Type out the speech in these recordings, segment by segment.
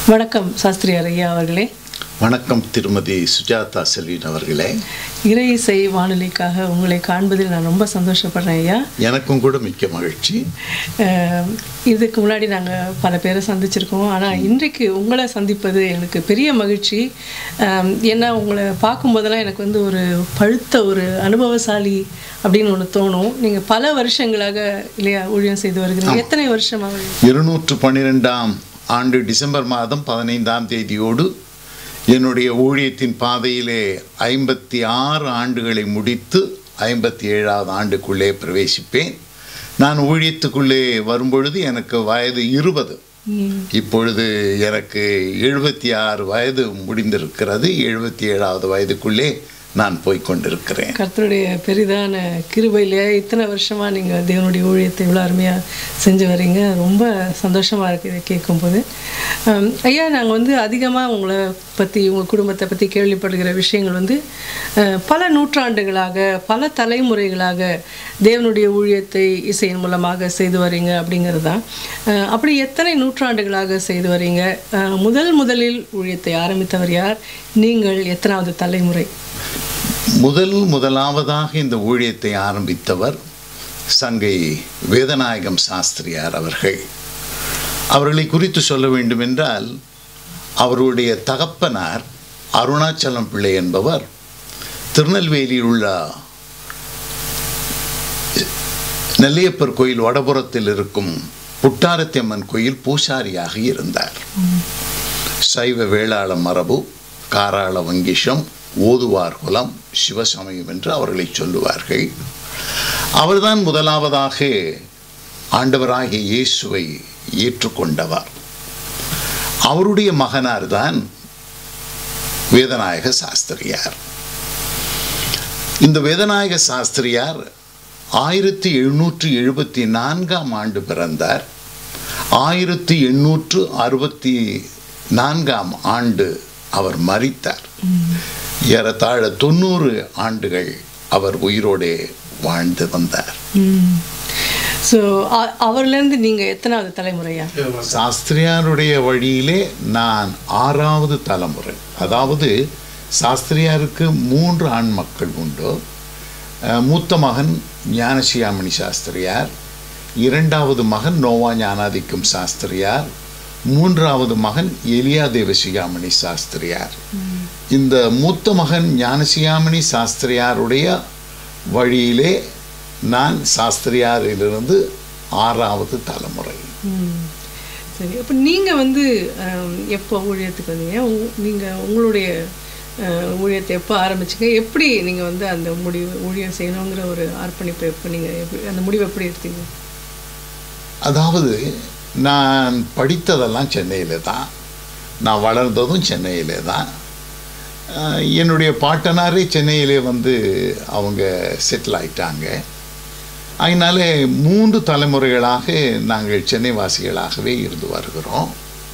வணக்கம் சாஸ்திரியார் ஐயா அவர்களே. வணக்கம் திருமதி சுஜாதா செல்வின் அவர்களே. இறை இசை வானொலிக்காக உங்களை காண்பதில் நான் ரொம்ப சந்தோஷப்படுறேன் ஐயா. எனக்கும் கூட மிக்க மகிழ்ச்சி. இதுக்கு முன்னாடி நாங்கள் பல பேரை சந்திச்சிருக்கோம், ஆனால் இன்றைக்கு உங்களை சந்திப்பது எனக்கு பெரிய மகிழ்ச்சி. ஏன்னா உங்களை பார்க்கும்போதெல்லாம் எனக்கு ஒரு பழுத்த ஒரு அனுபவசாலி அப்படின்னு ஒன்று தோணும். நீங்கள் பல வருஷங்களாக இல்லையா ஊழியம் செய்து வருகிறீங்க. எத்தனை வருஷமாக? 212ஆம் ஆண்டு டிசம்பர் மாதம் 15ஆம் தேதியோடு என்னுடைய ஊழியத்தின் பாதையிலே 56 ஆண்டுகளை முடித்து 57ஆவது ஆண்டுக்குள்ளே பிரவேசிப்பேன். நான் ஊழியத்துக்குள்ளே வரும்பொழுது எனக்கு வயது 20. இப்பொழுது எனக்கு 76 வயது முடிந்திருக்கிறது. 77ஆவது வயதுக்குள்ளே நான் போய்கொண்டிருக்கிறேன். கர்த்தருடைய பெரிதான கிருபையிலே இத்தனை வருஷமாக நீங்கள் தேவனுடைய ஊழியத்தை இவ்வளோ அருமையாக செஞ்சு வரீங்க. ரொம்ப சந்தோஷமாக இருக்குது இதை கேட்கும்போது. ஐயா, நாங்கள் அதிகமாக உங்களை பற்றி உங்கள் குடும்பத்தை பற்றி கேள்விப்படுகிற விஷயங்கள் பல நூற்றாண்டுகளாக பல தலைமுறைகளாக தேவனுடைய ஊழியத்தை இசையின் மூலமாக செய்து வரீங்க அப்படிங்கிறது தான். அப்படி எத்தனை நூற்றாண்டுகளாக செய்து வரீங்க? முதலில் ஊழியத்தை ஆரம்பித்தவர் யார்? நீங்கள் எத்தனாவது தலைமுறை? முதலாவதாக இந்த ஊழியத்தை ஆரம்பித்தவர் சங்கை வேதநாயகம் சாஸ்திரியார் அவர்கள். அவர்களை குறித்து சொல்ல வேண்டுமென்றால், அவருடைய தகப்பனார் அருணாச்சலம் பிள்ளை என்பவர் திருநெல்வேலியில் உள்ள நெல்லையப்பர் கோயில் வடபுறத்தில் இருக்கும் புட்டாரத்தியம்மன் கோயில் பூசாரியாக இருந்தார். சைவ வேளாள மரபு, காராள வங்கிஷம், ஓதுவார் குலம், சிவசமயம் என்று அவர்களை சொல்லுவார்கள். அவர்தான் முதலாவதாக ஆண்டவராகிய இயேசுவை ஏற்றுக்கொண்டவர். அவருடைய மகனார் தான் வேதநாயக சாஸ்திரியார். இந்த வேதநாயக சாஸ்திரியார் 1774ஆம் ஆண்டு பிறந்தார். 1864ஆம் ஆண்டு அவர் மரித்தார். ஏறத்தாழ 90 ஆண்டுகள் அவர் உயிரோடு வாழ்ந்து வந்தார். ஸோ அவர்லேருந்து நீங்கள் எத்தனாவது தலைமுறையா? சாஸ்திரியாருடைய வழியிலே நான் 6வது தலைமுறை. அதாவது சாஸ்திரியாருக்கு 3 ஆண் மக்கள் உண்டு. மூத்த மகன் ஞானசியாமணி சாஸ்திரியார், 2வது மகன் நோவா ஞானாதிக்கம் சாஸ்திரியார், 3வது மகன் எலியா தேவசிகாமணி சாஸ்திரியார். இந்த மூத்த மகன் ஞானசியாமணி சாஸ்திரியாருடைய வழியிலே நான் சாஸ்திரியாரிலிருந்து 6வது தலைமுறை. சரி, அப்போ நீங்கள் எப்போ ஊழியத்துக்கு வந்தீங்க? நீங்கள் உங்களுடைய ஊழியத்தை எப்போ ஆரம்பிச்சிங்க? எப்படி நீங்கள் அந்த ஊழியம் செய்யணுங்கிற ஒரு அர்ப்பணிப்பு எப்போ நீங்கள் அந்த முடிவு எப்படி எடுத்தீங்க? அதாவது நான் படித்ததெல்லாம் சென்னையில் தான், நான் வளர்ந்ததும் சென்னையிலே தான். என்னுடைய பாட்டனாரே சென்னையிலே அவங்க செட்டில் ஆயிட்டாங்க. அதனால 3 தலைமுறைகளாக நாங்கள் சென்னை வாசிகளாகவே இருந்து வருகிறோம்.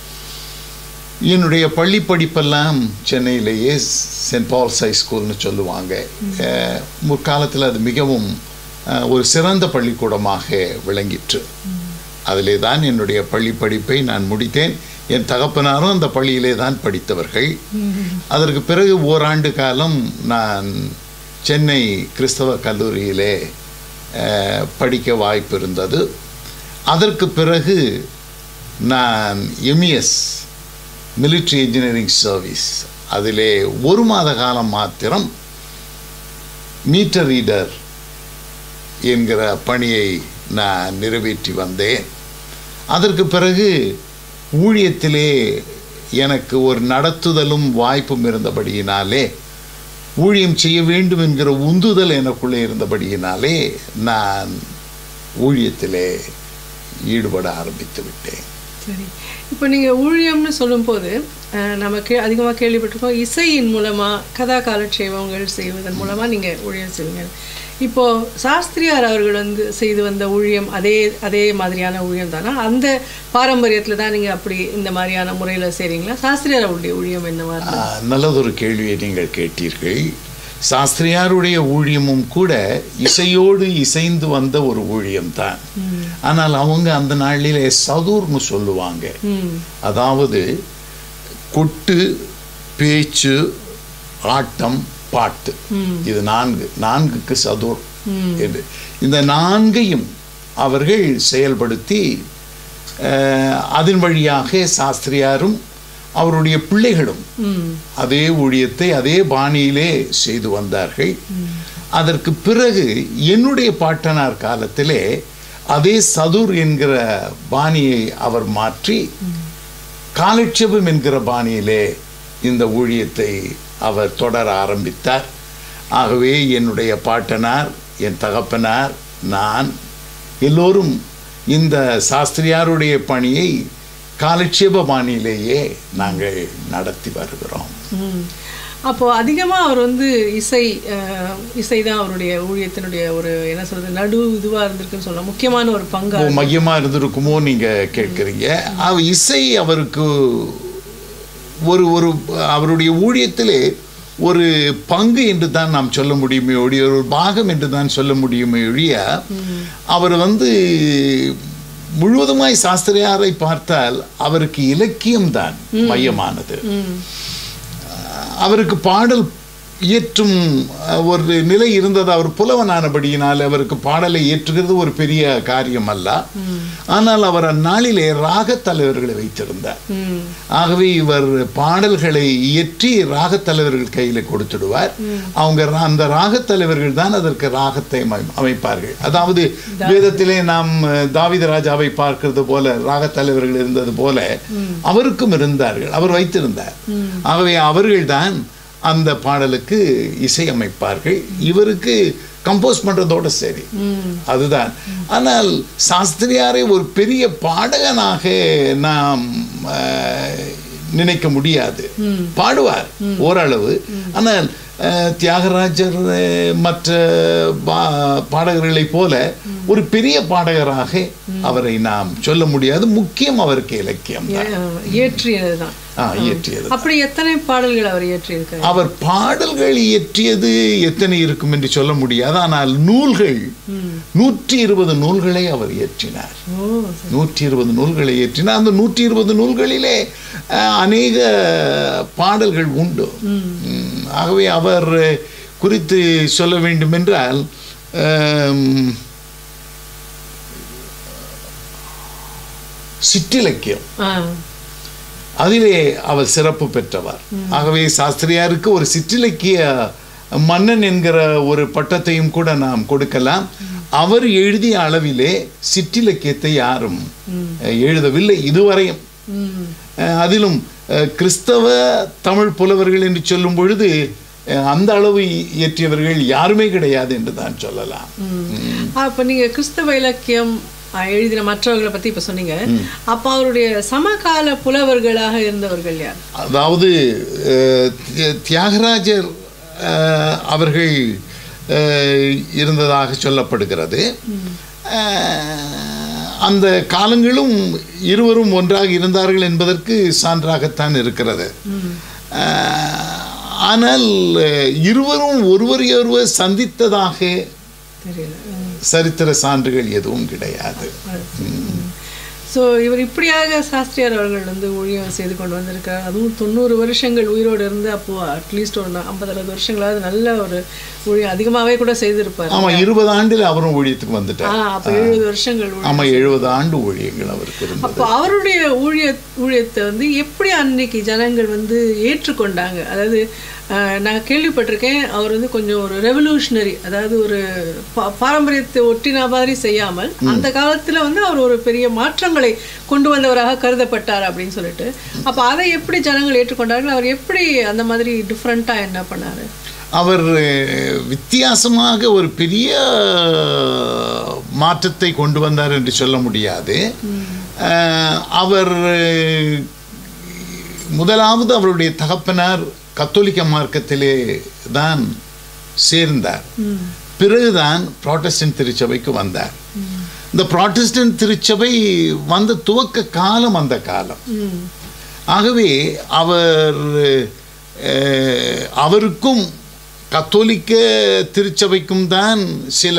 என்னுடைய பள்ளி படிப்பெல்லாம் சென்னையிலேயே சென்ட் பால்ஸ் ஹை ஸ்கூல்னு சொல்லுவாங்க. முற்காலத்தில் அது மிகவும் ஒரு சிறந்த பள்ளிக்கூடமாக விளங்கிற்று. அதிலே தான் என்னுடைய பள்ளி படிப்பை நான் முடித்தேன். என் தகப்பனாரும் அந்த பள்ளியிலே தான் படித்தவர்கள். அதற்கு பிறகு ஓராண்டு காலம் நான் சென்னை கிறிஸ்தவ கல்லூரியிலே படிக்க வாய்ப்பு இருந்தது. அதற்கு பிறகு நான் எம்இஎஸ் மிலிட்ரி இன்ஜினியரிங் சர்வீஸ் அதிலே 1 மாத காலம் மாத்திரம் மீட்டர் ரீடர் என்கிற பணியை நான் நிறைவேற்றி வந்தேன். அதற்கு பிறகு ஊழியத்திலே எனக்கு ஒரு நடத்துதலும் வாய்ப்பும் இருந்தபடியினாலே, ஊழியம் செய்ய வேண்டும் என்கிற உந்துதல் எனக்குள்ளே இருந்தபடியினாலே நான் ஊழியத்திலே ஈடுபட ஆரம்பித்து விட்டேன். சரி, இப்போ நீங்கள் ஊழியம்னு சொல்லும்போது நமக்கு அதிகமாக கேள்விப்பட்டிருக்கோம், இசையின் மூலமாக கதா காலட்சேபங்கள் செய்வதன் மூலமாக நீங்கள் ஊழியம் செய்வீங்க. இப்போது சாஸ்திரியார் அவர்கள் செய்து வந்த ஊழியம் அதே மாதிரியான ஊழியம் தானா? அந்த பாரம்பரியத்தில் தான் நீங்கள் அப்படி இந்த மாதிரியான முறையில் செய்கிறீங்களா? சாஸ்திரியார் அவருடைய ஊழியம் என்னவா? நல்லதொரு கேள்வியை நீங்கள் கேட்டீர்கள். சாஸ்திரியாருடைய ஊழியமும் கூட இசையோடு இசைந்து வந்த ஒரு ஊழியம்தான். ஆனால் அவங்க அந்த நாளிலே சதுர்னு சொல்லுவாங்க. அதாவது கொட்டு, பேச்சு, ஆட்டம், பாட்டு, இது நான்குக்கு சதுர் என்று இந்த நான்கையும் அவர்கள் செயல்படுத்தி அதன் வழியாக சாஸ்திரியாரும் அவருடைய பிள்ளைகளும் அதே ஊழியத்தை அதே பாணியிலே செய்து வந்தார்கள். அதற்கு பிறகு என்னுடைய பாட்டனார் காலத்திலே அதே சதுர் என்கிற பாணியை அவர் மாற்றி காலட்சேபம் என்கிற பாணியிலே இந்த ஊழியத்தை அவர் தொடர ஆரம்பித்தார். ஆகவே என்னுடைய பாட்டனார், என் தகப்பனார், நான் எல்லோரும் இந்த சாஸ்திரியாருடைய பணியை காலட்சேப பாணியிலேயே நாங்கள் நடத்தி வருகிறோம். அப்போ அதிகமாக அவர் வந்து இசை தான் அவருடைய ஊழியத்தினுடைய ஒரு என்ன சொல்றது நடு இதுவாக இருந்திருக்குன்னு சொல்லலாம், முக்கியமான ஒரு பங்கு மையமாக இருந்திருக்குமோ நீங்கள் கேட்குறீங்க. இசை அவருக்கு ஒரு அவருடைய ஊழியத்திலே ஒரு பங்கு என்று தான் நாம் சொல்ல முடியுமே ஒழிய, ஒரு பாகம் என்று தான் சொல்ல முடியுமே ஒழிய, அவர் வந்து முழுவதுமாய் சாஸ்திரியாரை பார்த்தால் அவருக்கு இலக்கியம்தான் மையமானது. அவருக்கு பாடல் இயற்றும் ஒரு நிலை இருந்தது. அவர் புலவனானபடியினால் அவருக்கு பாடலை இயற்றுகிறது ஒரு பெரிய காரியம் அல்ல. ஆனால் அவர் அந்நாளிலே ராகத் தலைவர்களை வைத்திருந்தார். ஆகவே இவர் பாடல்களை இயற்றி ராகத் தலைவர்கள் கையில் கொடுத்துடுவார். அவங்க அந்த ராகத் தலைவர்கள் தான் அதற்கு ராகத்தை அமைப்பார்கள். அதாவது வேதத்திலே நாம் தாவீது ராஜாவை பார்க்கிறது போல ராகத் தலைவர்கள் இருந்தது போல அவருக்கும் இருந்தார்கள், அவர் வைத்திருந்தார். ஆகவே அவர்கள்தான் அந்த பாடலுக்கு இசையமைப்பார்கள். இவருக்கு கம்போஸ் பண்றதோட சரி, அதுதான். ஆனால் சாஸ்திரியாரை ஒரு பெரிய பாடகனாக நாம் நினைக்க முடியாது. பாடுவார் ஓரளவு. ஆனால் தியாகராஜர் மற்ற பாடகர்களைப் போல ஒரு பெரிய பாடகராக அவரை நாம் சொல்ல முடியாது. முக்கியம் அவருக்கு இலக்கியம் இயற்றியதுதான். அப்படி எத்தனை பாடல்கள் அவர் இயற்றியிருக்கார்? அவர் பாடல்கள் இயற்றியது எத்தனை இருக்கும் என்று சொல்ல முடியாது. ஆனால் நூல்கள் 120 நூல்களை அவர் இயற்றினார். 120 நூல்களை இயற்றினார். அந்த 120 நூல்களிலே அநேக பாடல்கள் உண்டு. ஆகவே அவர் குறித்து சொல்ல வேண்டும் என்றால் சிற்றிலக்கியம் அதிலே அவர் சிறப்பு பெற்றவர். ஆகவே சாஸ்திரியாருக்கு ஒரு சிற்றிலக்கிய மன்னன் என்கிற ஒரு பட்டத்தையும் கூட நாம் கொடுக்கலாம். அவர் எழுதிய அளவிலே சிற்றிலக்கியத்தை யாரும் எழுதவில்லை இதுவரையும். அதிலும் கிறிஸ்தவ தமிழ் புலவர்கள் என்று சொல்லும் பொழுது அந்த அளவு இயற்றியவர்கள் யாருமே கிடையாது என்று தான் சொல்லலாம். அப்ப நீங்க கிறிஸ்தவ இலக்கியம் எழுதின மற்றவர்களை பத்தி இப்ப சொன்னீங்க. அப்ப அவருடைய சமகால புலவர்களாக இருந்தவர்கள் யார்? அதாவது தியாகராஜர் அவர்கள் இருந்ததாக சொல்லப்படுகிறது. அந்த காலங்களும் இருவரும் ஒன்றாக இருந்தார்கள் என்பதற்கு சான்றாகத்தான் இருக்கிறது. ஆனால் இருவரும் ஒருவரையொருவர் சந்தித்ததாக சரித்திர சான்றுகள் எதுவும் கிடையாது. ஸோ இவர் இப்படியாக சாஸ்திரியார் அவர்கள் வந்து ஊழியம் செய்து கொண்டு வந்திருக்கார். அதுவும் 90 வருஷங்கள் உயிரோடு இருந்து அப்போது அட்லீஸ்ட் ஒரு 50-60 வருஷங்களாவது நல்ல ஒரு ஊழியம் அதிகமாகவே கூட செய்திருப்பார். ஆமாம், 20 ஆண்டில் அவரும் ஊழியத்துக்கு வந்துட்டார். அப்போ 70 வருஷங்கள். ஆமாம், 70 ஆண்டு ஊழியங்கள் அவருக்கு இருந்தது. அப்போ அவருடைய ஊழியத்தை வந்து எப்படி அன்னைக்கு ஜனங்கள் வந்து ஏற்றுக்கொண்டாங்க? அதாவது நான் கேள்விப்பட்டிருக்கேன், அவர் வந்து கொஞ்சம் ஒரு ரெவல்யூஷனரி, அதாவது ஒரு பாரம்பரியத்தை ஒட்டின மாதிரி செய்யாமல் அந்த காலத்தில் வந்து அவர் ஒரு பெரிய மாற்றங்களை கொண்டு வந்தவராக கருதப்பட்டார் அப்படின்னு சொல்லிட்டு. அப்போ அதை எப்படி ஜனங்கள் ஏற்றுக்கொண்டார்கள்? அவர் எப்படி அந்த மாதிரி டிஃப்ரெண்ட்டாக என்ன பண்ணார்? அவர் வித்தியாசமாக ஒரு பெரிய மாற்றத்தை கொண்டு வந்தார் என்று சொல்ல முடியாது. அவர் முதலாவது அவருடைய தகப்பனார் கத்தோலிக்க மார்க்கத்திலே தான் சேர்ந்தார். பிறகுதான் புராட்டஸ்டன்ட் திருச்சபைக்கு வந்தார். இந்த புராட்டஸ்டன்ட் திருச்சபை வந்த துவக்க காலம் அந்த காலம். ஆகவே அவருக்கும் கத்தோலிக்க திருச்சபைக்கும் தான் சில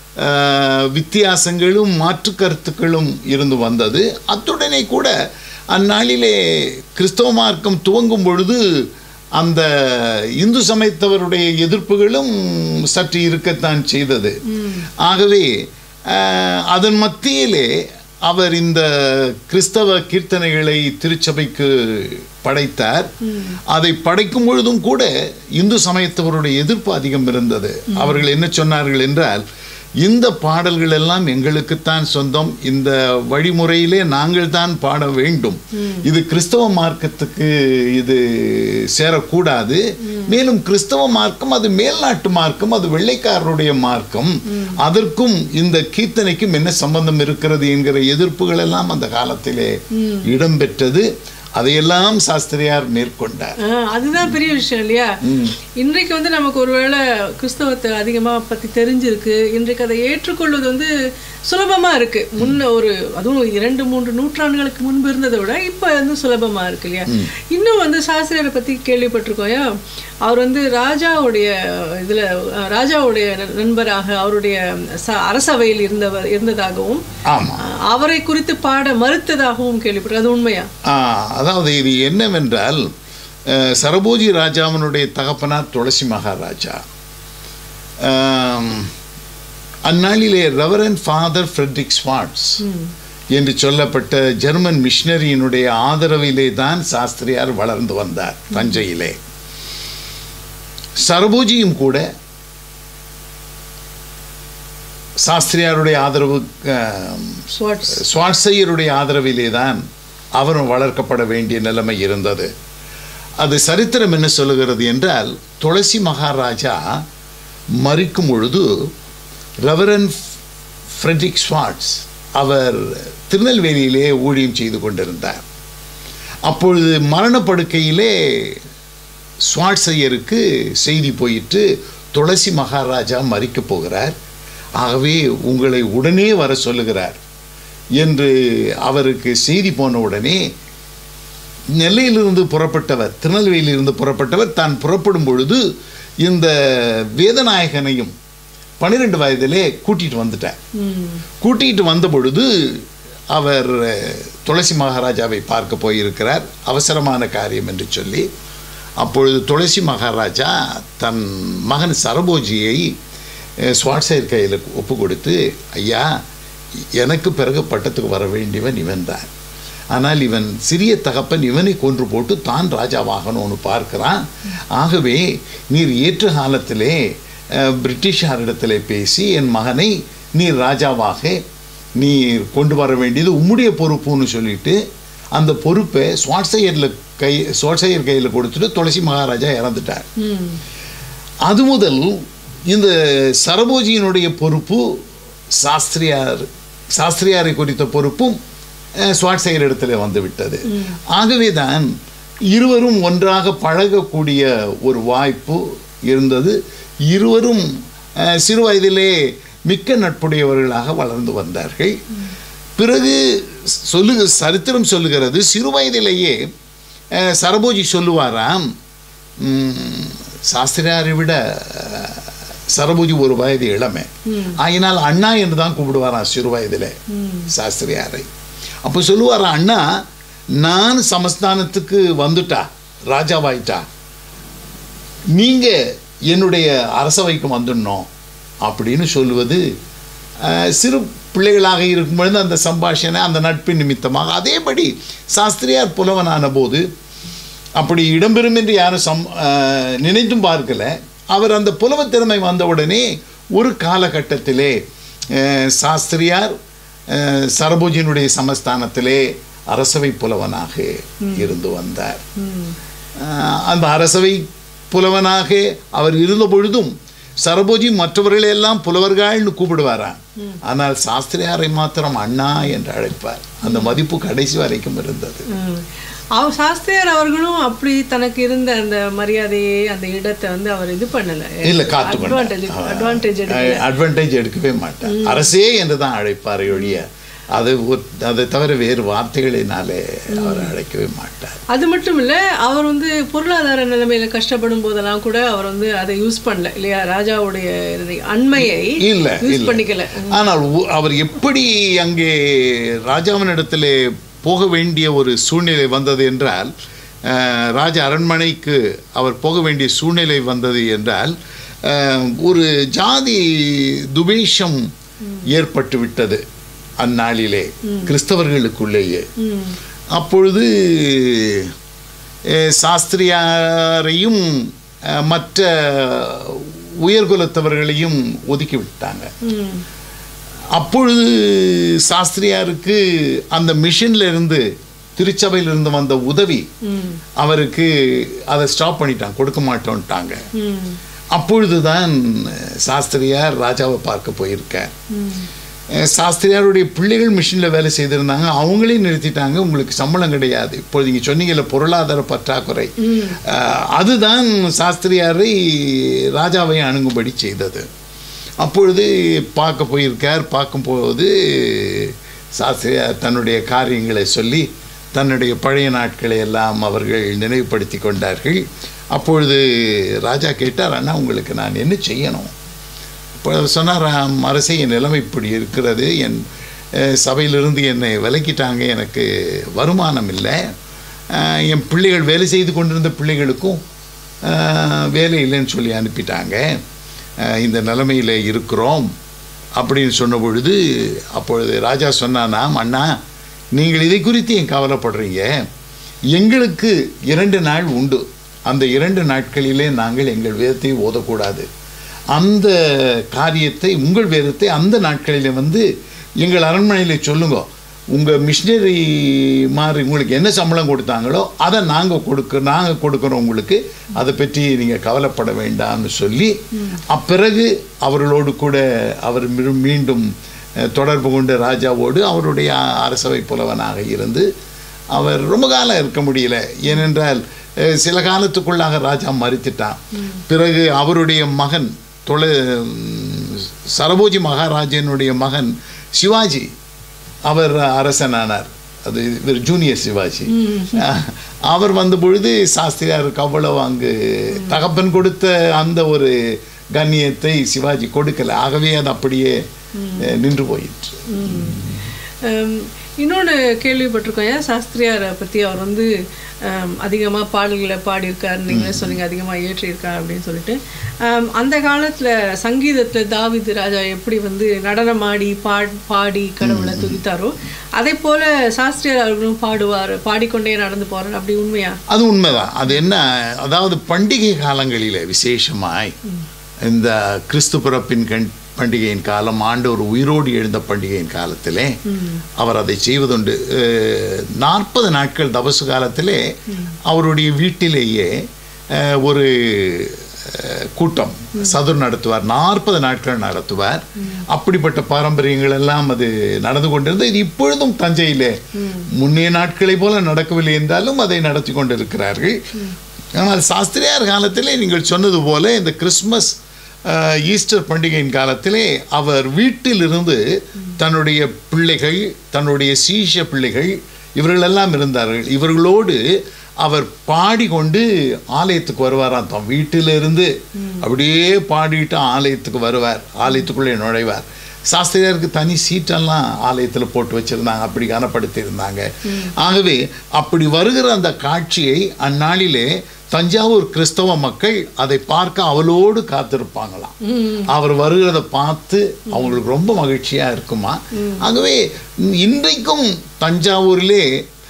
வித்தியாசங்களும் மாற்று கருத்துக்களும் இருந்து வந்தது. அத்துடனே கூட அந்நாளிலே கிறிஸ்தவ மார்க்கம் துவங்கும் பொழுது அந்த இந்து சமயத்தவருடைய எதிர்ப்புகளும் சற்று இருக்கத்தான் செய்தது. ஆகவே அதன் மத்தியிலே அவர் இந்த கிறிஸ்தவ கீர்த்தனைகளை திருச்சபைக்கு படைத்தார். அதை படைக்கும் பொழுதும் கூட இந்து சமயத்தவருடைய எதிர்ப்பு அதிகம் இருந்தது. அவர்கள் என்ன சொன்னார்கள் என்றால், இந்த பாடல்கள் எல்லாம் எங்களுக்குத்தான் சொந்தம், இந்த வழிமுறையிலே நாங்கள் தான் பாட வேண்டும், இது கிறிஸ்தவ மார்க்கத்துக்கு இது சேரக்கூடாது, மேலும் கிறிஸ்தவ மார்க்கம் அது மேல்நாட்டு மார்க்கம், அது வெள்ளைக்காரருடைய மார்க்கம், அதற்கும் இந்த கீர்த்தனைக்கும் என்ன சம்பந்தம் இருக்கிறது என்கிற எதிர்ப்புகள் எல்லாம் அந்த காலத்திலே இடம்பெற்றது. அதையெல்லாம் சாஸ்திரியார் மேற்கொண்டார். அதுதான் பெரிய விஷயம் இல்லையா? இன்றைக்கு வந்து நமக்கு ஒருவேளை கிறிஸ்தவத்தை அதிகமாக பற்றி தெரிஞ்சிருக்கு, இன்றைக்கு அதை ஏற்றுக்கொள்வது சுலபமாக இருக்குது. முன்ன அதுவும் 2-3 நூற்றாண்டுகளுக்கு முன்பு இருந்ததை விட இப்போ சுலபமாக இருக்கு இல்லையா? இன்னும் சாஸ்திரியாரை பற்றி கேள்விப்பட்டிருக்கோயா, அவர் ராஜாவுடைய ராஜாவுடைய நண்பராக அவருடைய அரசவையில் இருந்ததாகவும் அவரை குறித்து பாட மறுத்ததாகவும் கேள்விப்பட்டேன். அது உண்மையா? அதாவது இது என்னவென்றால், சரபோஜி ராஜாவினுடைய தகப்பனார் துளசி மகாராஜா. அந்நாளிலே ரெவரண்ட் ஃபாதர் ஃப்ரெட்ரிக் ஸ்வார்ட்ஸ் என்று சொல்லப்பட்ட ஜெர்மன் மிஷனரியினுடைய ஆதரவிலே தான் சாஸ்திரியார் வளர்ந்து வந்தார் தஞ்சையிலே. சரபோஜியும் கூட சாஸ்திரியாருடைய ஆதரவு, ஸ்வாட்சையருடைய ஆதரவிலே தான் அவரும் வளர்க்கப்பட வேண்டிய நிலைமை இருந்தது. அது சரித்திரம் என்ன சொல்லுகிறது என்றால், துளசி மகாராஜா மரிக்கும் பொழுது ரெவரண்ட் ஃப்ரெட்ரிக் ஸ்வார்ட்ஸ் அவர் திருநெல்வேலியிலே ஊழியம் செய்து கொண்டிருந்தார். அப்பொழுது மரணப்படுக்கையிலே ஸ்வாட்சையருக்கு செய்தி போயிட்டு, துளசி மகாராஜா மரிக்கப் போகிறார், ஆகவே உங்களை உடனே வர சொல்லுகிறார் என்று அவருக்கு செய்தி போன உடனே நெல்லையிலிருந்து புறப்பட்டவர், திருநெல்வேலியிலிருந்து புறப்பட்டவர் தான் புறப்படும் பொழுது இந்த வேதநாயகனையும் 12 வயதிலே கூட்டிகிட்டு வந்துட்டார். கூட்டிகிட்டு வந்த பொழுது அவர் துளசி மகாராஜாவை பார்க்க போயிருக்கிறார், அவசரமான காரியம் என்று சொல்லி. அப்பொழுது துளசி மகாராஜா தன் மகன் சரபோஜியை ஸ்வாட்சையர் கையில் ஒப்பு கொடுத்து, ஐயா, எனக்கு பிறகு பட்டத்துக்கு வர வேண்டியவன் இவன் தான், ஆனால் இவன் சிறிய தகப்பன் இவனை கொன்று போட்டு தான் ராஜாவாகணும்னு பார்க்கிறான், ஆகவே நீர் ஏற்ற காலத்திலே பிரிட்டிஷாரிடத்திலே பேசி என் மகனை நீர் ராஜாவாக நீர் கொண்டு வர வேண்டியது உம்முடைய பொறுப்புன்னு சொல்லிட்டு அந்த பொறுப்பை ஸ்வாட்சையர் கையில் கொடுத்துட்டு துளசி மகாராஜா இறந்துட்டார். அது முதல் இந்த சரபோஜியினுடைய பொறுப்பு சாஸ்திரியாரை குறித்த பொறுப்பும் ஸ்வாட்சையர் இடத்துல வந்துவிட்டது. ஆகவே தான் இருவரும் ஒன்றாக பழகக்கூடிய ஒரு வாய்ப்பு இருந்தது. இருவரும் சிறு வயதிலே மிக்க நட்புடையவர்களாக வளர்ந்து வந்தார்கள். பிறகு சரித்திரம் சொல்லுகிறது, சிறு வயதிலேயே சரபோஜி சொல்லுவாராம், சாஸ்திரியாரை விட சரபோஜி ஒரு வயது இளமை, ஆகினால் அண்ணா என்று தான் கூப்பிடுவாராம் சிறு வயதில் சாஸ்திரியாரை. அப்போ சொல்லுவாராம், அண்ணா நான் சமஸ்தானத்துக்கு வந்துட்டா, ராஜாவாயிட்டா, நீங்க என்னுடைய அரசவைக்கு வந்துடணும் அப்படின்னு சொல்லுவது சிறு பிள்ளைகளாக இருக்கும் பொழுது அந்த சம்பாஷணை, அந்த நட்பின் நிமித்தமாக. அதேபடி சாஸ்திரியார் புலவனான போது அப்படி இடம்பெறும் என்று யாரும் நினைத்தும் பார்க்கல. அவர் அந்த புலவத்திறமை வந்தவுடனே ஒரு காலகட்டத்திலே சாஸ்திரியார் சரபோஜியினுடைய சமஸ்தானத்திலே அரசவை புலவனாக இருந்து வந்தார். அந்த அரசவை புலவனாக அவர் இருந்த பொழுதும் சரபோஜி மற்றவர்களெல்லாம் புலவர்கள்னு கூப்பிடுவாராம், ஆனால் சாஸ்திரியாரை மாத்திரம் அண்ணா என்று அழைப்பார். அந்த மதிப்பு கடைசி வரைக்கும் இருந்தது. சாஸ்திரியார் அவர்களும் அப்படி தனக்கு இருந்த அந்த மரியாதையை, அந்த இடத்தை அவர் இது பண்ணல, இல்ல அட்வான்டேஜ் எடுக்கவே மாட்டார். அரசே என்று தான் அழைப்பார் ஒழிய அதை தவிர வேறு வார்த்தைகளினாலே அவர் அழைக்கவே மாட்டார். அது மட்டும் இல்ல, அவர் பொருளாதார நிலைமையில கஷ்டப்படும் போதெல்லாம் கூட அவர் அதை யூஸ் பண்ணல இல்லையா, ராஜாவுடைய அண்மையை யூஸ் பண்ணிக்கல. ஆனால் அவர் எப்படி அங்கே ராஜாவின் இடத்திலே போக வேண்டிய ஒரு சூழ்நிலை வந்தது என்றால், ராஜ அரண்மனைக்கு அவர் போக வேண்டிய சூழ்நிலை வந்தது என்றால், ஒரு ஜாதி துவேஷம் ஏற்பட்டு விட்டது அந்நாளிலே கிறிஸ்தவர்களுக்குள்ளேயே. அப்பொழுது சாஸ்திரியாரையும் மற்ற உயர்குலத்தவர்களையும் ஒதுக்கி விட்டாங்க. அப்பொழுது சாஸ்திரியாருக்கு அந்த மிஷன்ல இருந்து, திருச்சபையிலிருந்து வந்த உதவி அவருக்கு அதை ஸ்டாப் பண்ணிட்டாங்க, கொடுக்க மாட்டோன்ட்டாங்க. அப்பொழுதுதான் சாஸ்திரியார் ராஜாவை பார்க்க போயிருக்கார். சாஸ்திரியாருடைய பிள்ளைகள் மிஷினில் வேலை செய்திருந்தாங்க, அவங்களையும் நிறுத்திட்டாங்க. உங்களுக்கு சம்பளம் கிடையாது. இப்பொழுது நீங்கள் சொன்னீங்கல்ல பொருளாதார பற்றாக்குறை, அதுதான் சாஸ்திரியாரை ராஜாவை அணுகும்படி செய்தது. அப்பொழுது பார்க்க போயிருக்கார். பார்க்கும்போது சாஸ்திரியார் தன்னுடைய காரியங்களை சொல்லி தன்னுடைய பழைய நாட்களை எல்லாம் அவர்கள் நினைவுபடுத்தி கொண்டார்கள். அப்பொழுது ராஜா கேட்டார், அண்ணா உங்களுக்கு நான் என்ன செய்யணும்? இப்போ சொன்னார், அரசே என் நிலைமை இப்படி இருக்கிறது, என் சபையிலிருந்து என்னை விலக்கிட்டாங்க, எனக்கு வருமானம் இல்லை, என் பிள்ளைகள் வேலை செய்து கொண்டிருந்த பிள்ளைகளுக்கும் வேலை இல்லைன்னு சொல்லி அனுப்பிட்டாங்க, இந்த நிலைமையில் இருக்கிறோம் அப்படின்னு சொன்ன பொழுது, அப்பொழுது ராஜா சொன்னானாம், அண்ணா நீங்கள் இதை குறித்து ஏன் கவலைப்படுறீங்க? எங்களுக்கு 2 நாள் உண்டு, அந்த 2 நாட்களிலே நாங்கள் எங்கள் வேதத்தை ஓதக்கூடாது. அந்த காரியத்தை, உங்கள் வேதத்தை அந்த நாட்களில் எங்கள் அரண்மனையில் சொல்லுங்க. உங்கள் மிஷினரி மாதிரி உங்களுக்கு என்ன சம்பளம் கொடுத்தாங்களோ அதை நாங்கள் கொடுக்குறோம் உங்களுக்கு, அதை பற்றி நீங்கள் கவலைப்பட வேண்டாம்னு சொல்லி, அப்பிறகு அவர்களோடு கூட அவர் மீண்டும் தொடர்பு கொண்டு ராஜாவோடு அவருடைய அரசவை புலவனாக இருந்து, அவர் ரொம்ப காலம் இருக்க முடியல. ஏனென்றால் சில காலத்துக்குள்ளாக ராஜா மரித்துட்டான். பிறகு அவருடைய மகன் சரபோஜி மகாராஜனுடைய மகன் சிவாஜி அவர் அரசனானார். அது இவர் ஜூனியர் சிவாஜி. அவர் வந்த பொழுது சாஸ்திரியாருக்கு அவ்வளவு அங்கு தகப்பன் கொடுத்த அந்த ஒரு கண்ணியத்தை சிவாஜி கொடுக்கல. ஆகவே அது அப்படியே நின்று போயிற்று. இன்னொன்று கேள்விப்பட்டிருக்கோம் சாஸ்திரியாரை பற்றி. அவர் அதிகமாக பாடல்களை பாடியிருக்கார், நீங்களே சொன்னீங்க, அதிகமாக இயற்றியிருக்கார் அப்படின்னு சொல்லிட்டு. அந்த காலத்தில் சங்கீதத்தில் தாவீது ராஜா எப்படி நடனமாடி பாடி கடவுளை துதித்தாரோ, அதே போல் சாஸ்திரியார் அவர்களும் பாடுவார், பாடிக்கொண்டே நடந்து போகிறார். அப்படி உண்மையா? அது உண்மைதான். அது என்ன, அதாவது பண்டிகை காலங்களில் விசேஷமாய் இந்த கிறிஸ்து பிறப்பின் பண்டிகையின் காலம், ஆண்டவர் உயிரோடு எழுந்த பண்டிகையின் காலத்திலே அவர் அதை செய்வதுண்டு. 40 நாட்கள் தபசு காலத்திலே அவருடைய வீட்டிலேயே ஒரு கூட்டம் சதுர் நடத்துவார். 40 நாட்கள் நடத்துவார். அப்படிப்பட்ட பாரம்பரியங்கள் எல்லாம் அது நடந்து கொண்டிருந்தது. இது இப்பொழுதும் தஞ்சையிலே முன்னைய நாட்களை போல நடக்கவில்லை என்றாலும் அதை நடத்தி கொண்டிருக்கிறார்கள். ஆனால் சாஸ்திரியார் காலத்திலே நீங்கள் சொன்னது போல இந்த கிறிஸ்மஸ் ஈஸ்டர் பண்டிகையின் காலத்திலே அவர் வீட்டிலிருந்து தன்னுடைய பிள்ளைகள், தன்னுடைய சீஷ பிள்ளைகள் இவர்களெல்லாம் இருந்தார்கள். இவர்களோடு அவர் பாடிக்கொண்டு ஆலயத்துக்கு வருவாராம். தம் வீட்டிலிருந்து அப்படியே பாடிட்டு ஆலயத்துக்கு வருவார், ஆலயத்துக்குள்ளே நுழைவார். சாஸ்திரியாருக்கு தனி சீட்டெல்லாம் ஆலயத்தில் போட்டு வச்சுருந்தாங்க, அப்படி கனப்படுத்தி இருந்தாங்க. ஆகவே அப்படி வருகிற அந்த காட்சியை அந்நாளிலே தஞ்சாவூர் கிறிஸ்தவ மக்கள் அதை பார்க்க அவளோடு காத்திருப்பாங்களாம். அவர் வருகிறத பார்த்து அவங்களுக்கு ரொம்ப மகிழ்ச்சியா இருக்குமா. ஆகவே இன்றைக்கும் தஞ்சாவூரிலே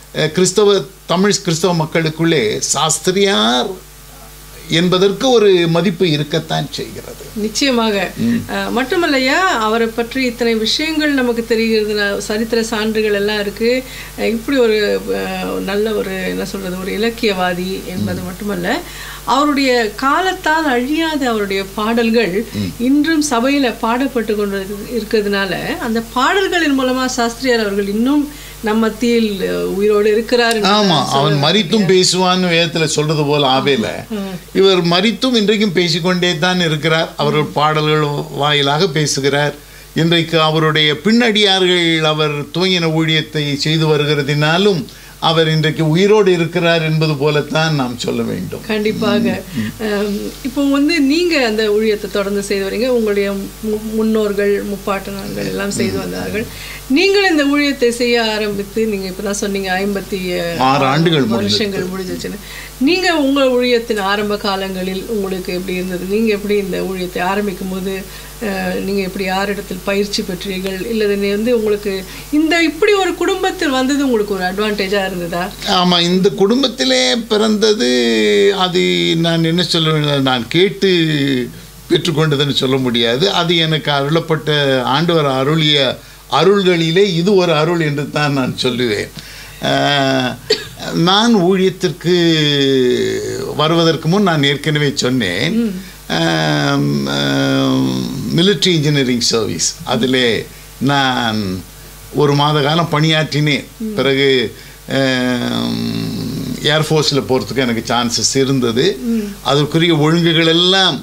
தமிழ் கிறிஸ்தவ மக்களுக்குள்ளே சாஸ்திரியார் என்பதற்கு ஒரு மதிப்பு இருக்கத்தான் செய்கிறது. நிச்சயமாக. மட்டுமல்லையா, அவரை பற்றி இத்தனை விஷயங்கள் நமக்கு தெரிகிறது, சரித்திர சான்றுகள் எல்லாம் இருக்கு. இப்படி ஒரு நல்ல ஒரு என்ன சொல்றது, ஒரு இலக்கியவாதி என்பது மட்டுமல்ல, அவருடைய காலத்தால் அழியாத அவருடைய பாடல்கள் இன்றும் சபையில பாடப்பட்டு கொண்டு இருக்கிறதுனால, அந்த பாடல்களின் மூலமா சாஸ்திரியார் அவர்கள் இன்னும் நம்ம மத்தியில் உயிரோடு இருக்கிறார். ஆமா, அவன் மரித்தும் பேசுவான்னு வேதத்துல சொல்றது போல ஆவேல இவர் மரித்தும் இன்றைக்கும் பேசிக்கொண்டே தான் இருக்கிறார். அவர்கள் பாடல்கள் வாயிலாக பேசுகிறார். இன்றைக்கு அவருடைய பின்னடியார்கள் அவர் துவங்கின ஊழியத்தை செய்து வருகிறதினாலும் அவர் இன்றைக்கு உயிரோடு இருக்கிறார் என்பது போலத்தான் நாம் சொல்ல வேண்டும். கண்டிப்பாக. இப்போ நீங்க அந்த ஊழியத்தை தொடர்ந்து செய்து வரீங்க. உங்களுடைய முன்னோர்கள், முப்பாட்டனர்கள் எல்லாம் செய்து வந்தார்கள். நீங்கள் இந்த ஊழியத்தை செய்ய ஆரம்பித்து நீங்கள் இப்போ தான் சொன்னீங்க 56 ஆண்டுகள் வருஷங்கள் முடிஞ்சிச்சுன்னு. நீங்கள் உங்கள் ஊழியத்தின் ஆரம்ப காலங்களில் உங்களுக்கு எப்படி இருந்தது? நீங்கள் எப்படி இந்த ஊழியத்தை ஆரம்பிக்கும் போது நீங்கள் எப்படி யாரிடத்தில் பயிற்சி பெற்றீர்கள்? இல்லை உங்களுக்கு இந்த இப்படி ஒரு குடும்பத்தில் வந்தது உங்களுக்கு ஒரு அட்வான்டேஜாக இருந்ததா? ஆமாம், இந்த குடும்பத்திலே பிறந்தது. அது நான் என்ன சொல்லுவேன், நான் கேட்டு பெற்றுக்கொண்டதுன்னு சொல்ல முடியாது. அது எனக்கு அருளப்பட்ட ஆண்டவர் அருளிய அருள்களிலே இது ஒரு அருள் என்று தான் நான் சொல்லுவேன். நான் ஊழியத்திற்கு வருவதற்கு முன் நான் ஏற்கனவே சொன்னேன், மிலிட்ரி இன்ஜினியரிங் சர்வீஸ் அதிலே நான் ஒரு மாத காலம் பணியாற்றினேன். பிறகு ஏர்ஃபோர்ஸில் போகிறதுக்கு எனக்கு சான்சஸ் இருந்தது. அதற்குரிய ஒழுங்குகள் எல்லாம்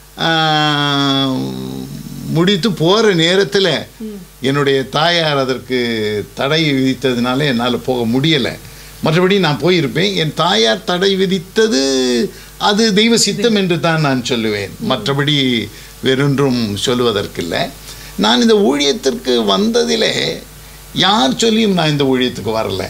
முடித்து போகிற நேரத்தில் என்னுடைய தாயார் அதற்கு தடை விதித்ததுனால என்னால் போக முடியலை. மற்றபடி நான் போயிருப்பேன். என் தாயார் தடை விதித்தது அது தெய்வ சித்தம் என்று தான் நான் சொல்லுவேன். மற்றபடி வேறொன்றும் சொல்லுவதற்கில்லை. நான் இந்த ஊழியத்திற்கு வந்ததிலே யார் சொல்லியும் நான் இந்த ஊழியத்துக்கு வரலை.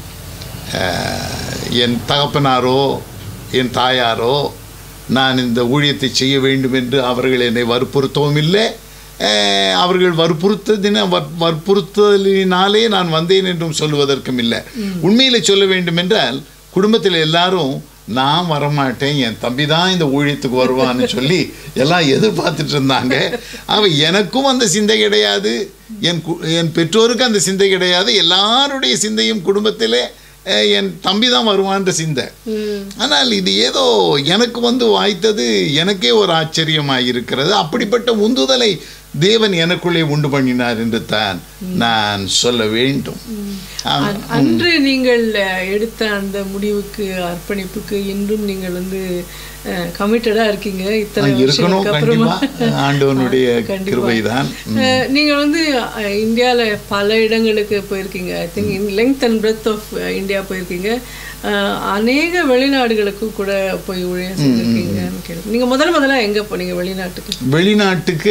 என் தகப்பனாரோ என் தாயாரோ நான் இந்த ஊழியத்தை செய்ய வேண்டும் என்று அவர்கள் என்னை வற்புறுத்தவும் இல்லை. அவர்கள் வற்புறுத்தலினாலே நான் வந்தேன் என்றும் சொல்லுவதற்கும் இல்லை. உண்மையில் சொல்ல வேண்டும் என்றால் குடும்பத்தில் எல்லாரும் நான் வரமாட்டேன், என் தம்பி தான் இந்த ஊழியத்துக்கு வருவான்னு சொல்லி எல்லாம் எதிர்பார்த்துட்டு இருந்தாங்க. எனக்கும் அந்த சிந்தை கிடையாது, என் பெற்றோருக்கு அந்த சிந்தை கிடையாது. எல்லாருடைய சிந்தையும் குடும்பத்திலே என் தம்பி தான் வருவான்ற சிந்தை. ஆனால் இது ஏதோ எனக்கு வாய்த்தது எனக்கே ஒரு ஆச்சரியமாக இருக்கிறது. அப்படிப்பட்ட உந்துதலை தேவன் எனக்குள்ளே உண்டு பண்ணினார் என்று தான் நான் சொல்ல வேண்டும். அன்று நீங்கள் எடுத்த அந்த முடிவுக்கு அர்ப்பணிப்புக்கு இன்றும் நீங்கள் கமிட்டடா இருக்கீங்க. இத்தனை வருஷங்களுக்கு அப்புறமா ஆண்டவனுடைய கிருபைதான். நீங்கள் இந்தியாவில் பல இடங்களுக்கு போயிருக்கீங்க. I think in length and breadth of India போயிருக்கீங்க. அநேக வெளிநாடுகளுக்கு கூட போய் ஊழியம் செஞ்சிருக்கீங்க. நீங்க முதல்ல எங்க போனீங்க வெளிநாட்டுக்கு? வெளிநாட்டுக்கு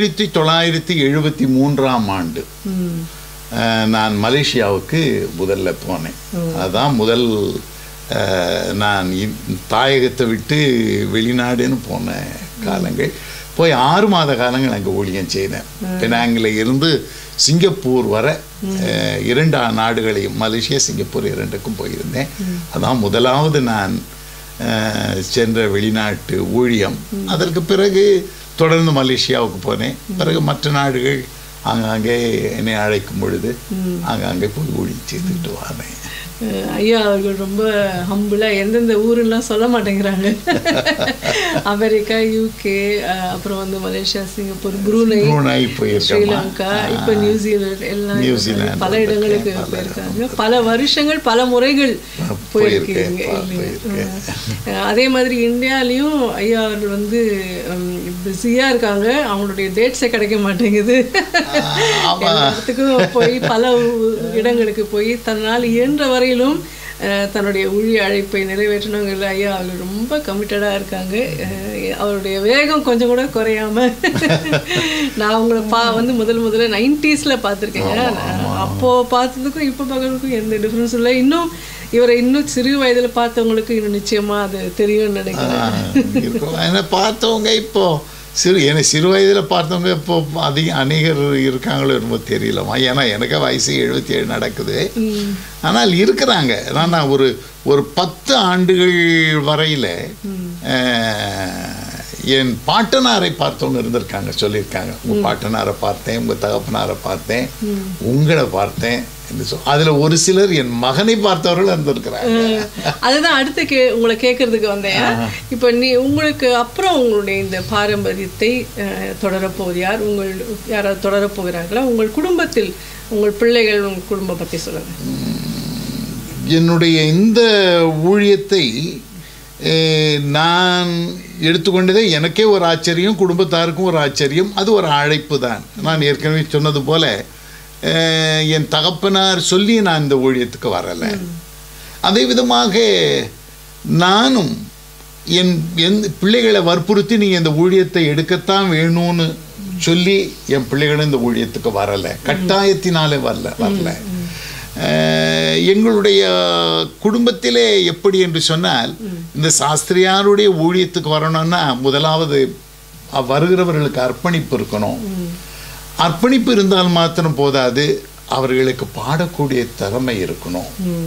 1973ஆம் ஆண்டு நான் மலேசியாவுக்கு முதல்ல போனேன். அதுதான் முதல் நான் தாயகத்தை விட்டு வெளிநாடுன்னு போன காலங்கள். போய் 6 மாத காலங்கள் அங்கே ஊழியம் செய்தேன். பெனாங்கில் இருந்து சிங்கப்பூர் வர 2 நாடுகளையும், மலேசியா சிங்கப்பூர் 2க்கும் போயிருந்தேன். அதான் முதலாவது நான் சென்ற வெளிநாட்டு ஊழியம். அதற்கு பிறகு தொடர்ந்து மலேசியாவுக்கு போனேன். பிறகு மற்ற நாடுகள் ஆங்காங்கே என்னை அழைக்கும் பொழுது ஆங்காங்கே போய் ஊழியம் செய்துட்டு வரேன். ஐயா அவர்கள் ரொம்ப ஹம்பிளாக எந்தெந்த ஊருலாம் சொல்ல மாட்டேங்கிறாங்க. அமெரிக்கா, யூகே, அப்புறம் மலேசியா, சிங்கப்பூர், புரூனை, ஸ்ரீலங்கா, இப்போ நியூசிலாந்து, எல்லாம் பல இடங்களுக்கு போயிருக்காங்க. பல வருஷங்கள் பல முறைகள் போயிருக்கீங்க இல்லைங்க. அதே மாதிரி இந்தியாலையும் ஐயா அவர்கள் பிஸியாக இருக்காங்க. அவங்களுடைய டேட்ஸே கிடைக்க மாட்டேங்குது. எல்லாத்துக்கும் போய் பல இடங்களுக்கு போய் தன்னால் இயன்ற வரை தன்னுடைய ஊழிய அழைப்பை நிறைவேற்றணுங்கிற ஐயா அவர் ரொம்ப கமிட்டடாக இருக்காங்க. அவருடைய வேகம் கொஞ்சம் கூட குறையாம. நான் உங்களை முதல்ல 90s பார்த்துருக்கேங்க. அப்போது பார்த்ததுக்கும் இப்போ பார்க்கறதுக்கும் எந்த டிஃப்ரென்ஸும் இல்லை. இவரை இன்னும் சிறு வயதில் பார்த்தவங்களுக்கு இன்னும் நிச்சயமாக அது தெரியும்னு நினைக்கிறேன். என்ன பார்த்தவங்க இப்போ சிறு வயதில் பார்த்தவங்க இப்போ அநேகர் இருக்காங்களோ ரொம்ப தெரியலமா. ஏன்னா எனக்கு வயசு 77 நடக்குது. ஆனால் இருக்கிறாங்க. நான் ஒரு 10 ஆண்டுகள் வரையில் என் பாட்டனாரை பார்த்தவங்க இருந்திருக்காங்க, சொல்லியிருக்காங்க. உங்கள் பாட்டனாரை பார்த்தேன், உங்கள் தகப்பனாரை பார்த்தேன், உங்களை பார்த்தேன். அதில் ஒரு சிலர் என் மகனை பார்த்தவர்கள் இருந்திருக்கிறாங்க. அதுதான் அடுத்து உங்களை கேட்கறதுக்கு வந்தேன். இப்போ உங்களுக்கு அப்புறம் உங்களுடைய இந்த பாரம்பரியத்தை தொடரப்போவது யார்? யாராவது தொடரப்போகிறார்களா? உங்கள் குடும்பத்தில் உங்கள் பிள்ளைகள், உங்கள் குடும்பம் பற்றி சொல்லுங்கள். என்னுடைய இந்த ஊழியத்தை நான் எடுத்துக்கொண்டதே எனக்கே ஒரு ஆச்சரியம், குடும்பத்தாருக்கும் ஒரு ஆச்சரியம். அது ஒரு அழைப்பு தான். நான் ஏற்கனவே சொன்னது போல என் தகப்பனார் சொல்லி நான் இந்த ஊழியத்துக்கு வரலை. அதே விதமாக நானும் என் பிள்ளைகளை வற்புறுத்தி நீங்கள் இந்த ஊழியத்தை எடுக்கத்தான் வேணும்னு சொல்லி என் பிள்ளைகளும் இந்த ஊழியத்துக்கு வரலை, கட்டாயத்தினாலே வரல. எங்களுடைய குடும்பத்திலே எப்படி என்று சொன்னால், இந்த சாஸ்திரியாருடைய ஊழியத்துக்கு வரணும்னா முதலாவது வருகிறவர்களுக்கு அர்ப்பணிப்பு இருக்கணும். அர்ப்பணிப்பு இருந்தால் மாத்திரம் போதாது, அவர்களுக்கு பாடக்கூடிய திறமை இருக்கணும்.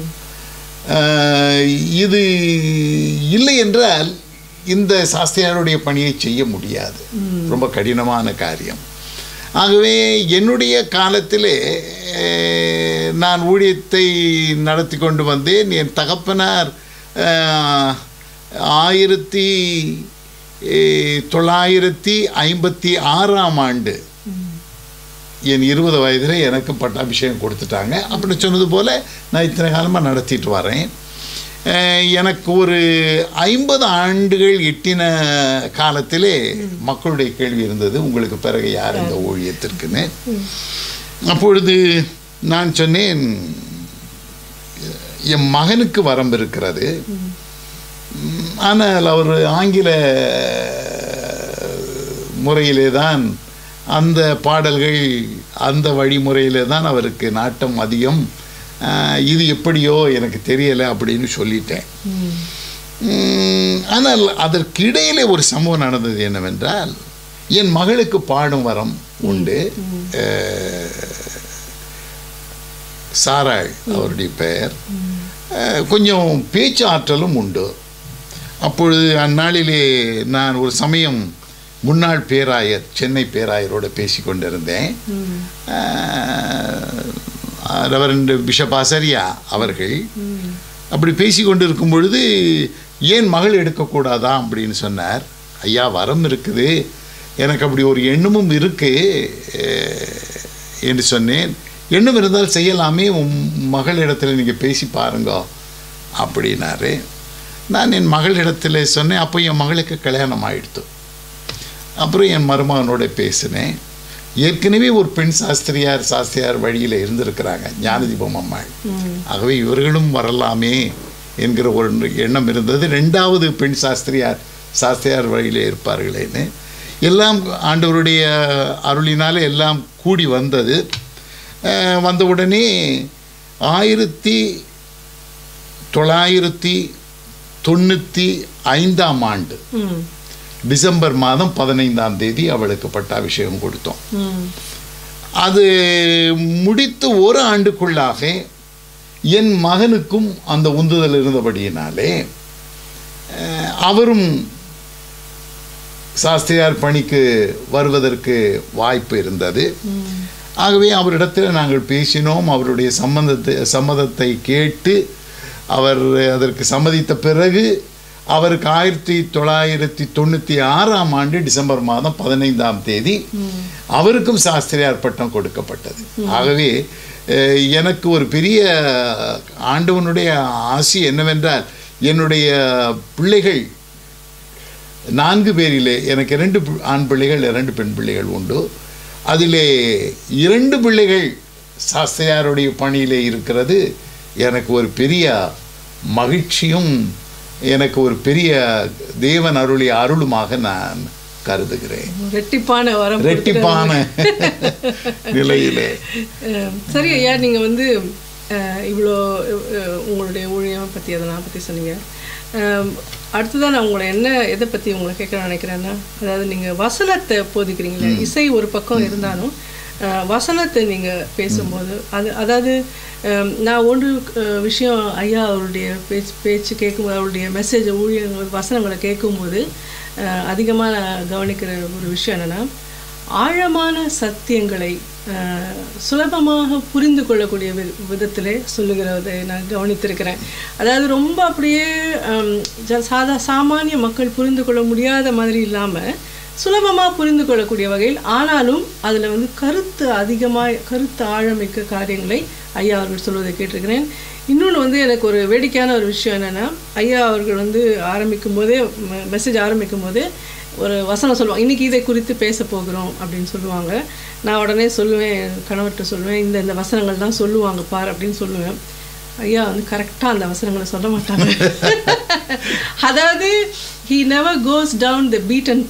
இது இல்லை என்றால் இந்த சாஸ்திரியாருடைய பணியை செய்ய முடியாது, ரொம்ப கடினமான காரியம். ஆகவே என்னுடைய காலத்திலே நான் ஊழியத்தை நடத்தி கொண்டு வந்தேன். என் தகப்பனார் 1956ஆம் ஆண்டு என் 20 வயதில் எனக்கு பட்டாபிஷேகம் கொடுத்துட்டாங்க. அப்படி சொன்னது போல் நான் இத்தனை காலமாக நடத்திட்டு வரேன். எனக்கு ஒரு 50 ஆண்டுகள் எட்டின காலத்திலே மக்களுடைய கேள்வி இருந்தது, உங்களுக்கு பிறகு யார் இந்த ஊழியத்திற்குன்னு. அப்பொழுது நான் சொன்னேன், என் மகனுக்கு வரம்பு இருக்கிறது, ஆனால் அவர் ஆங்கில முறையிலே தான் அந்த பாடல்கள், அந்த வழிமுறையிலே தான் அவருக்கு நாட்டம் அதிகம், இது எப்படியோ எனக்கு தெரியலை அப்படின்னு சொல்லிட்டேன். ஆனால் அதற்கிடையிலே ஒரு சம்பவம் நடந்தது. என்னவென்றால், என் மகளுக்கு பாடும் வரம் உண்டு, சாராள் அவருடைய பெயர், கொஞ்சம் பேச்சு ஆற்றலும் உண்டு. அப்பொழுது அந்நாளிலே நான் ஒரு சமயம் முன்னாள் பேராயர், சென்னை பேராயரோடு பேசி கொண்டிருந்தேன். ரெவரண்ட் பிஷப் ஆசரியா அவர்கள். அப்படி பேசி கொண்டு இருக்கும் பொழுது, ஏன் மகள் எடுக்கக்கூடாதா அப்படின்னு சொன்னார். ஐயா, வரம் இருக்குது, எனக்கு அப்படி ஒரு எண்ணமும் இருக்கு என்று சொன்னேன். எண்ணம் இருந்தால் செய்யலாமே, மகளிடத்தில் நீங்கள் பேசி பாருங்க அப்படின்னாரு. நான் என் மகளிடத்தில் சொன்னேன். அப்போ என் மகளுக்கு கல்யாணம் ஆகிடுத்து. அப்புறம் என் மருமகனோட பேசினேன். ஏற்கனவே ஒரு பெண் சாஸ்திரியார் வழியில் இருந்திருக்கிறாங்க, ஞானதீபம் அம்மாள். ஆகவே இவர்களும் வரலாமே என்கிற ஒரு எண்ணம் இருந்தது. 2வது பெண் சாஸ்திரியார் வழியில் இருப்பார்களேன்னு. எல்லாம் ஆண்டவருடைய அருளினாலே எல்லாம் கூடி வந்தது. வந்தவுடனே 1995ஆம் ஆண்டு டிசம்பர் மாதம் 15ஆம் தேதி அவளுக்கு பட்டாபிஷேகம் கொடுத்தோம். அது முடித்து ஒரு ஆண்டுக்குள்ளாக என் மகனுக்கும் அந்த உந்துதல் இருந்தபடியினாலே அவரும் சாஸ்திரியார் பணிக்கு வருவதற்கு வாய்ப்பு இருந்தது. ஆகவே அவரிடத்தில் நாங்கள் பேசினோம். அவருடைய சம்மதத்தை கேட்டு அவர் அதற்கு சம்மதித்த பிறகு அவருக்கு 1996ஆம் ஆண்டு டிசம்பர் மாதம் 15ஆம் தேதி அவருக்கும் சாஸ்திரியார் பட்டம் கொடுக்கப்பட்டது. ஆகவே எனக்கு ஒரு பெரிய ஆண்டவனுடைய ஆசி என்னவென்றால், என்னுடைய பிள்ளைகள் 4 பேரிலே எனக்கு 2 ஆண் பிள்ளைகள் 2 பெண் பிள்ளைகள் உண்டு. அதிலே 2 பிள்ளைகள் சாஸ்திரியாருடைய பணியிலே இருக்கிறது எனக்கு ஒரு பெரிய மகிழ்ச்சியும் எனக்கு ஒரு பெரிய தேவன் அருளிய அருளுமாக நான் கருதுகிறேன். ரெட்டிப்பான நிலையிலே. சரி ஐயா, நீங்கள் வந்து இவ்வளோ உங்களுடைய ஊழியம் பற்றி அதெல்லாம் பற்றி சொன்னீங்க. அடுத்ததான் நான் உங்களை எதை பற்றி உங்களை கேட்க நினைக்கிறேன்னா, அதாவது நீங்கள் வசனத்தை போதிக்கிறீங்களே, இசை ஒரு பக்கம் இருந்தாலும் வசனத்தை நீங்கள் பேசும்போது அதாவது நான் ஒன்று விஷயம் ஐயா அவருடைய பேச்சு கேட்கும்போது, அவருடைய மெசேஜ் ஊழியர்கள் வசனங்களை கேட்கும்போது அதிகமாக நான் கவனிக்கிற ஒரு விஷயம் என்னென்னா, ஆழமான சத்தியங்களை சுலபமாக புரிந்து கொள்ளக்கூடிய விதத்திலே சொல்லுகிறதை நான் கவனித்திருக்கிறேன். அதாவது ரொம்ப அப்படியே சாமானிய மக்கள் புரிந்து கொள்ள முடியாத மாதிரி இல்லாமல் சுலபமாக புரிந்து கொள்ளக்கூடிய வகையில், ஆனாலும் அதில் வந்து கருத்து ஆழமிக்க காரியங்களை ஐயா அவர்கள் சொல்வதை கேட்டிருக்கிறேன். இன்னொன்று வந்து எனக்கு ஒரு வேடிக்கையான ஒரு விஷயம் என்னென்னா, ஐயா அவர்கள் வந்து மெசேஜ் ஆரம்பிக்கும் போதே ஒரு வசனம் சொல்லுவாங்க, இன்றைக்கி இதை குறித்து பேச போகிறோம் அப்படின்னு சொல்லுவாங்க. நான் உடனே சொல்லுவேன், கணவர்கிட்ட சொல்லுவேன், இந்த வசனங்கள் தான் சொல்லுவாங்க பார் அப்படின்னு சொல்லுவேன். ஐயா வந்து கரெக்டாக அந்த வசனங்களை சொல்ல மாட்டாங்க. அதாவது he never goes down the beaten path.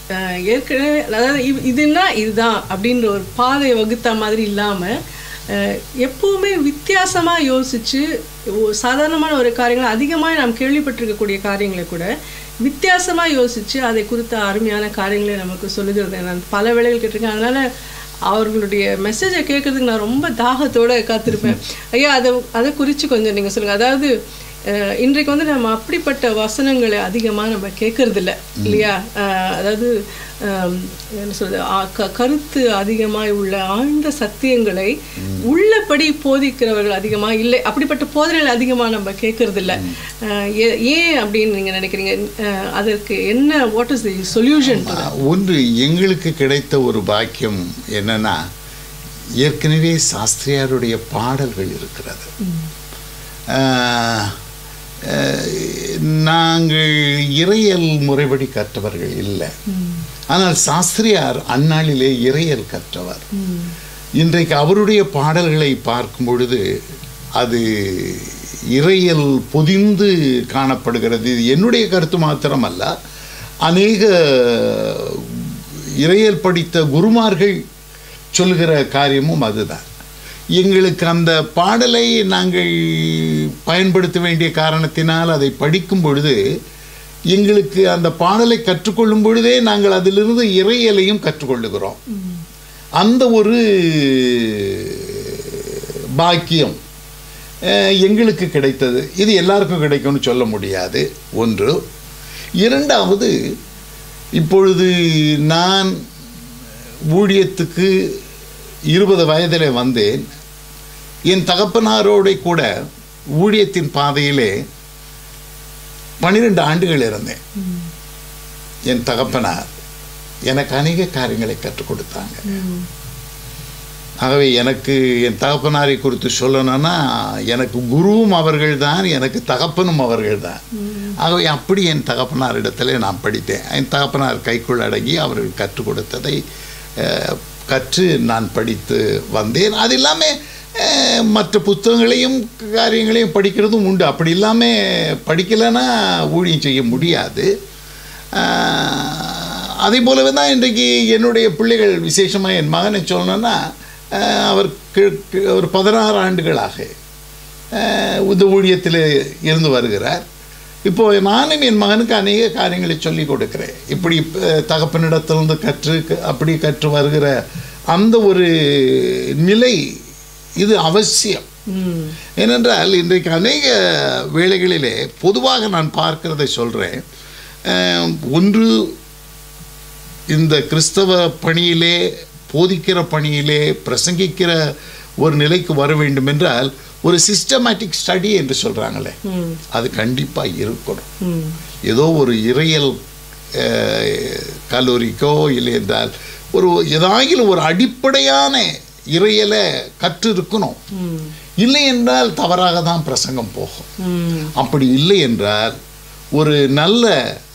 ஏற்கனவே அதாவது இதுன்னா இதுதான் அப்படின்ற ஒரு பாதையை வகுத்த மாதிரி இல்லாமல் எப்பவுமே வித்தியாசமாக யோசித்து சாதாரணமான ஒரு காரியங்களை அதிகமாக நாம் கேள்விப்பட்டிருக்கக்கூடிய காரியங்களை கூட வித்தியாசமாக யோசித்து அதை குறித்த அருமையான காரியங்களை நமக்கு சொல்லுகிறது. நான் பல வேளைகள் கேட்டிருக்கேன். அதனால் அவர்களுடைய மெசேஜை கேட்கறதுக்கு நான் ரொம்ப தாகத்தோடு காத்திருப்பேன். ஐயா அதை குறித்து கொஞ்சம் நீங்கள் சொல்லுங்கள். அதாவது இன்றைக்கு வந்து நம்ம அப்படிப்பட்ட வசனங்களை அதிகமாக நம்ம கேட்கறதில்ல இல்லையா? அதாவது என்ன சொல்றது, கருத்து அதிகமாக உள்ள ஆழ்ந்த சத்தியங்களை உள்ளபடி போதிக்கிறவர்கள் அதிகமாக இல்லை. அப்படிப்பட்ட போதனைகள் அதிகமாக நம்ம கேட்கறதில்ல. ஏன் அப்படின்னு நீங்கள் நினைக்கிறீங்க? அதற்கு என்ன, வாட் இஸ் தி சொல்யூஷன்? ஒன்று, எங்களுக்கு கிடைத்த ஒரு பாக்கியம் என்னன்னா, ஏற்கனவே சாஸ்திரியாருடைய பாடல்கள் இருக்கிறது. நாங்கள் இறையல் முறைப்படி கற்றவர்கள் இல்லை. ஆனால் சாஸ்திரியார் அந்நாளிலே இறையல் கற்றவர். இன்றைக்கு அவருடைய பாடல்களை பார்க்கும் பொழுது அது இறையல் பொதிந்து காணப்படுகிறது. இது என்னுடைய கருத்து மாத்திரமல்ல, அநேக இறையல் படித்த குருமார்கள் சொல்கிற காரியமும் அதுதான். எங்களுக்கு அந்த பாடலை நாங்கள் பயன்படுத்த வேண்டிய காரணத்தினால் அதை படிக்கும் பொழுது எங்களுக்கு அந்த பாடலை கற்றுக்கொள்ளும் பொழுதே நாங்கள் அதிலிருந்து இறையலையும் கற்றுக்கொள்ளுகிறோம். அந்த ஒரு பாக்கியம் எங்களுக்கு கிடைத்தது. இது எல்லாருக்கும் கிடைக்கும்னு சொல்ல முடியாது. ஒன்று. இரண்டாவது, இப்பொழுது நான் ஊழியத்துக்கு 20 வயதில் வந்தேன். என் தகப்பனாரோட கூட ஊழியத்தின் பாதையிலே 12 ஆண்டுகள் இருந்தேன். என் தகப்பனார் எனக்கு அநேக காரியங்களை கற்றுக் கொடுத்தாங்க. ஆகவே எனக்கு என் தகப்பனாரை குறித்து சொல்லணும்னா, எனக்கு குருவும் அவர்கள்தான், எனக்கு தகப்பனும் அவர்கள்தான். ஆகவே அப்படி என் தகப்பனாரிடத்தில் நான் படித்தேன். என் தகப்பனார் கைக்குள் அடங்கி அவர்கள் கற்றுக் கொடுத்ததை கற்று நான் படித்து வந்தேன். அது இல்லாமல் மற்ற புத்தகங்களையும் காரியங்களையும் படிக்கிறதும் உண்டு. அப்படி இல்லாமல் படிக்கலைன்னா ஊழியம் செய்ய முடியாது. அதே போலவே தான் இன்றைக்கு என்னுடைய பிள்ளைகள், விசேஷமாக என் மகனை சொல்லணும்னா, அவர் ஒரு 16 ஆண்டுகளாக இந்த ஊழியத்தில் இருந்து வருகிறார். இப்போ நானும் என் மகனுக்கு அநேக காரியங்களை சொல்லிக் கொடுக்கிறேன். இப்படி தகப்பனிடத்திலிருந்து அப்படி கற்று வருகிற அந்த ஒரு நிலை இது அவசியம். ஏனென்றால் இன்றைக்கு அநேக வேளைகளிலே பொதுவாக நான் பார்க்கிறதை சொல்கிறேன். ஒன்று, இந்த கிறிஸ்தவ பணியிலே, போதிக்கிற பணியிலே, பிரசங்கிக்கிற ஒரு நிலைக்கு வர வேண்டும் என்றால் ஒரு சிஸ்டமேட்டிக் ஸ்டடி என்று சொல்கிறாங்களே, அது கண்டிப்பாக இருக்கணும். ஏதோ ஒரு இறையல் கல்லூரிக்கோ இல்லை என்றால் ஏதாகிலும் ஒரு அடிப்படையான இறையலை கற்று இருக்கணும். இல்லை என்றால் தவறாக தான் பிரசங்கம் போகும். அப்படி இல்லை என்றால் ஒரு நல்ல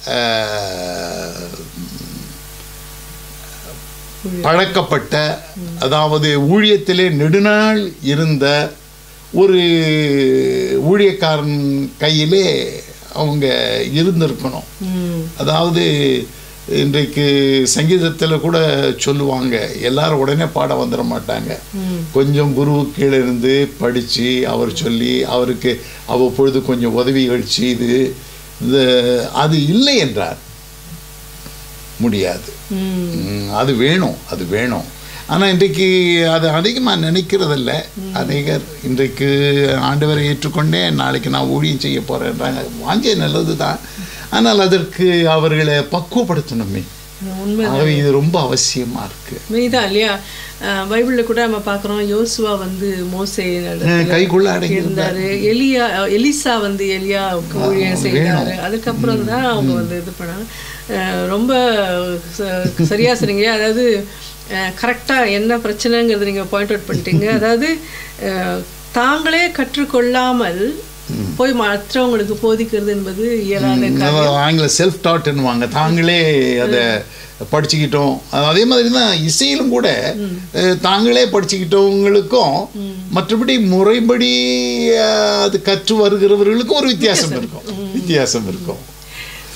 பழக்கப்பட்ட, அதாவது ஊழியத்திலே நெடுநாள் இருந்த ஒரு ஊழியக்காரன் கையிலே அவங்க இருந்திருக்கணும். அதாவது இன்றைக்கு சங்கீதத்தில் கூட சொல்லுவாங்க, எல்லாரும் உடனே பாட வந்துட மாட்டாங்க. கொஞ்சம் குரு கீழே இருந்து படித்து அவர் சொல்லி அவருக்கு அவ்வப்பொழுது கொஞ்சம் உதவிகள் செய்து அது இல்லை என்றார் முடியாது. அது வேணும். ஆனால் இன்றைக்கு அது அதிகமாக நினைக்கிறதில்ல அநேகர். இன்றைக்கு ஆண்டவரை ஏற்றுக்கொண்டேன், நாளைக்கு நான் ஊழியம் செய்ய போகிறேன்றாங்க. வாஞ்சை நல்லது தான், ஆனால் அதற்கு அவர்களை பக்குவப்படுத்தணுமே. ஆகவே இது ரொம்ப அவசியமாக இருக்குது. மெய்தான் இல்லையா? பைபிளில் கூட நம்ம பார்க்குறோம், யோசுவா வந்து மோசே கைக்குள்ள அடங்கி இருந்தார். எலிசா வந்து எலியாவுக்கு ஊழியம் செய்தார். அதுக்கப்புறம் தான் அவங்க வந்து இது பண்ணாங்க. ரொம்ப சரியாக சொன்னீங்க. அதாவது கரெக்டாக என்ன பிரச்சனைங்கிறது நீங்கள் பாயிண்ட் அவுட் பண்ணிட்டீங்க. அதாவது தாங்களே கற்றுக்கொள்ளாமல் போய் மற்றவங்களுக்கு போதிக்கிறது என்பது இயலாத. ஆங்கில செல்ஃப் டாட்னுவாங்க, தாங்களே அதை படிச்சுக்கிட்டோம். அதே மாதிரி தான் இசையிலும் கூட தாங்களே படிச்சுக்கிட்டவங்களுக்கும் மற்றபடி முறைப்படி அது கற்று வருகிறவர்களுக்கும் ஒரு வித்தியாசம் இருக்கும்.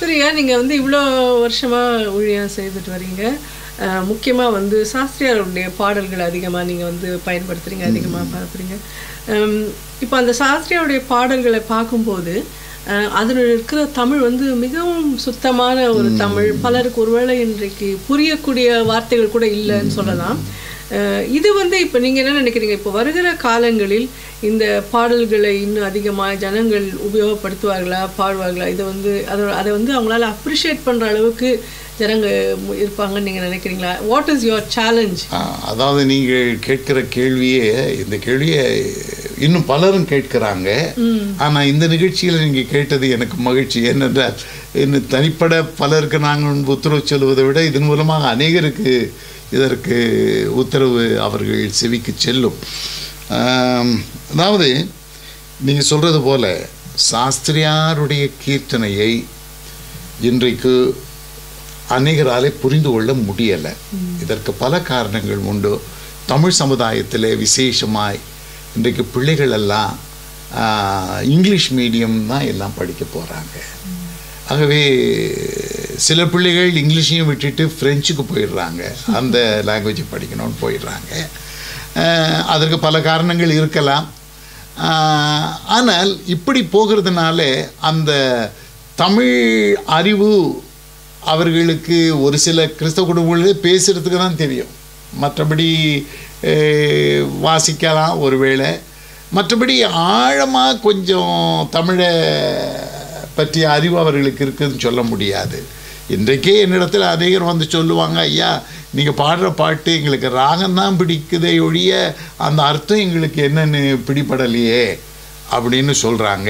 சரியா, நீங்கள் வந்து இவ்வளோ வருஷமாக ஊழியம் செய்துட்டு வரீங்க. முக்கியமாக வந்து சாஸ்திரியாருடைய பாடல்கள் அதிகமாக நீங்கள் வந்து பயன்படுத்துகிறீங்க, அதிகமாக பார்க்குறீங்க. இப்போ அந்த சாஸ்திரியாருடைய பாடல்களை பார்க்கும்போது அதில் இருக்கிற தமிழ் வந்து மிகவும் சுத்தமான ஒரு தமிழ். பலருக்கு ஒருவேளை இன்றைக்கு புரியக்கூடிய வார்த்தைகள் கூட இல்லைன்னு சொல்லலாம். இது வந்து இப்போ நீங்கள் என்ன நினைக்கிறீங்க, இப்போ வருகிற காலங்களில் இந்த பாடல்களை இன்னும் அதிகமாக ஜனங்கள் உபயோகப்படுத்துவார்களா, பாடுவார்களா? இதை வந்து அதை வந்து அவங்களால அப்ரிஷியேட் பண்ணுற அளவுக்கு ஜனங்க இருப்பாங்கன்னு நீங்கள் நினைக்கிறீங்களா? What is your challenge? அதாவது நீங்கள் கேட்கிற கேள்வியே, இந்த கேள்வியை இன்னும் பலரும் கேட்கிறாங்க. ஆனால் இந்த நிகழ்ச்சியில் நீங்கள் கேட்டது எனக்கு மகிழ்ச்சி. ஏனென்றால் இன்னும் தனிப்பட பலருக்கு நாங்கள் உத்தரவு சொல்வதை விட இதன் மூலமாக அநேகருக்கு இதற்கு உத்தரவு அவர்கள் செவிக்கு செல்லும். அதாவது நீங்கள் சொல்கிறது போல சாஸ்திரியாருடைய கீர்த்தனையை இன்றைக்கு அநேகராலே புரிந்து கொள்ள முடியலை. இதற்கு பல காரணங்கள் உண்டு. தமிழ் சமுதாயத்தில் விசேஷமாய் இன்றைக்கு பிள்ளைகள் எல்லாம் இங்கிலீஷ் மீடியம் தான் எல்லாம் படிக்க போகிறாங்க. ஆகவே சில பிள்ளைகள் இங்கிலீஷையும் விட்டுட்டு ஃப்ரெஞ்சுக்கு போயிடுறாங்க, அந்த லாங்குவேஜை படிக்கணும்னு போயிடுறாங்க. அதற்கு பல காரணங்கள் இருக்கலாம். ஆனால் இப்படி போகிறதுனால அந்த தமிழ் அறிவு அவர்களுக்கு ஒரு சில கிறிஸ்தவ குடும்பங்களிலே பேசுகிறதுக்கு தான் தெரியும். மற்றபடி வாசிக்கலாம் ஒருவேளை, மற்றபடி ஆழமாக கொஞ்சம் தமிழை பற்றிய அறிவு அவர்களுக்கு இருக்குதுன்னு சொல்ல முடியாது. இன்றைக்கே என்னிடத்தில் அநேகர் வந்து சொல்லுவாங்க, ஐயா நீங்கள் பாடுற பாட்டு எங்களுக்கு ராகம்தான் பிடிக்குதே ஒழிய அந்த அர்த்தம் எங்களுக்கு என்னென்னு பிடிபடலையே அப்படின்னு சொல்கிறாங்க.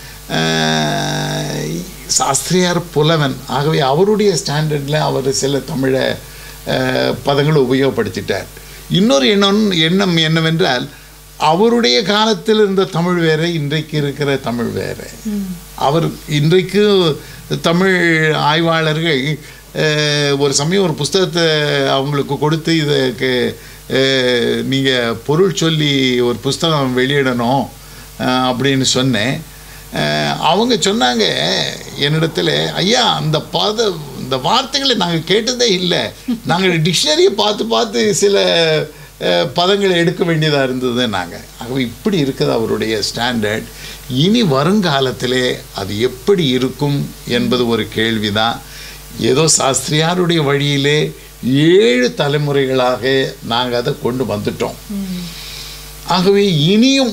சாஸ்திரியார் புலவன், ஆகவே அவருடைய ஸ்டாண்டர்டில் அவர் சில தமிழை பதங்களை உபயோகப்படுத்திட்டார். இன்னொரு எண்ணம் என்னவென்றால் அவருடைய காலத்தில் இருந்த தமிழ் வேறு, இன்றைக்கு இருக்கிற தமிழ் வேறு. அவர் இன்றைக்கு தமிழ் ஆய்வாளர்கள் ஒரு சமயம் ஒரு புஸ்தகத்தை அவங்களுக்கு கொடுத்து இதுக்கு நீங்கள் பொருள் சொல்லி ஒரு புஸ்தகம் வெளியிடணும் அப்படின்னு சொன்னேன். அவங்க சொன்னாங்க என்னிடத்தில், ஐயா இந்த வார்த்தைகளை நாங்கள் கேட்டதே இல்லை, நாங்கள் டிக்ஷனரியை பார்த்து சில பதங்களை எடுக்க வேண்டியதாக இருந்தது நாங்கள். ஆகவே இப்படி இருக்குது அவருடைய ஸ்டாண்டர்ட். இனி வருங்காலத்திலே அது எப்படி இருக்கும் என்பது ஒரு கேள்விதான். ஏதோ சாஸ்திரியாருடைய வழியிலே 7 தலைமுறைகளாக நாங்கள் அதை கொண்டு வந்துட்டோம். ஆகவே இனியும்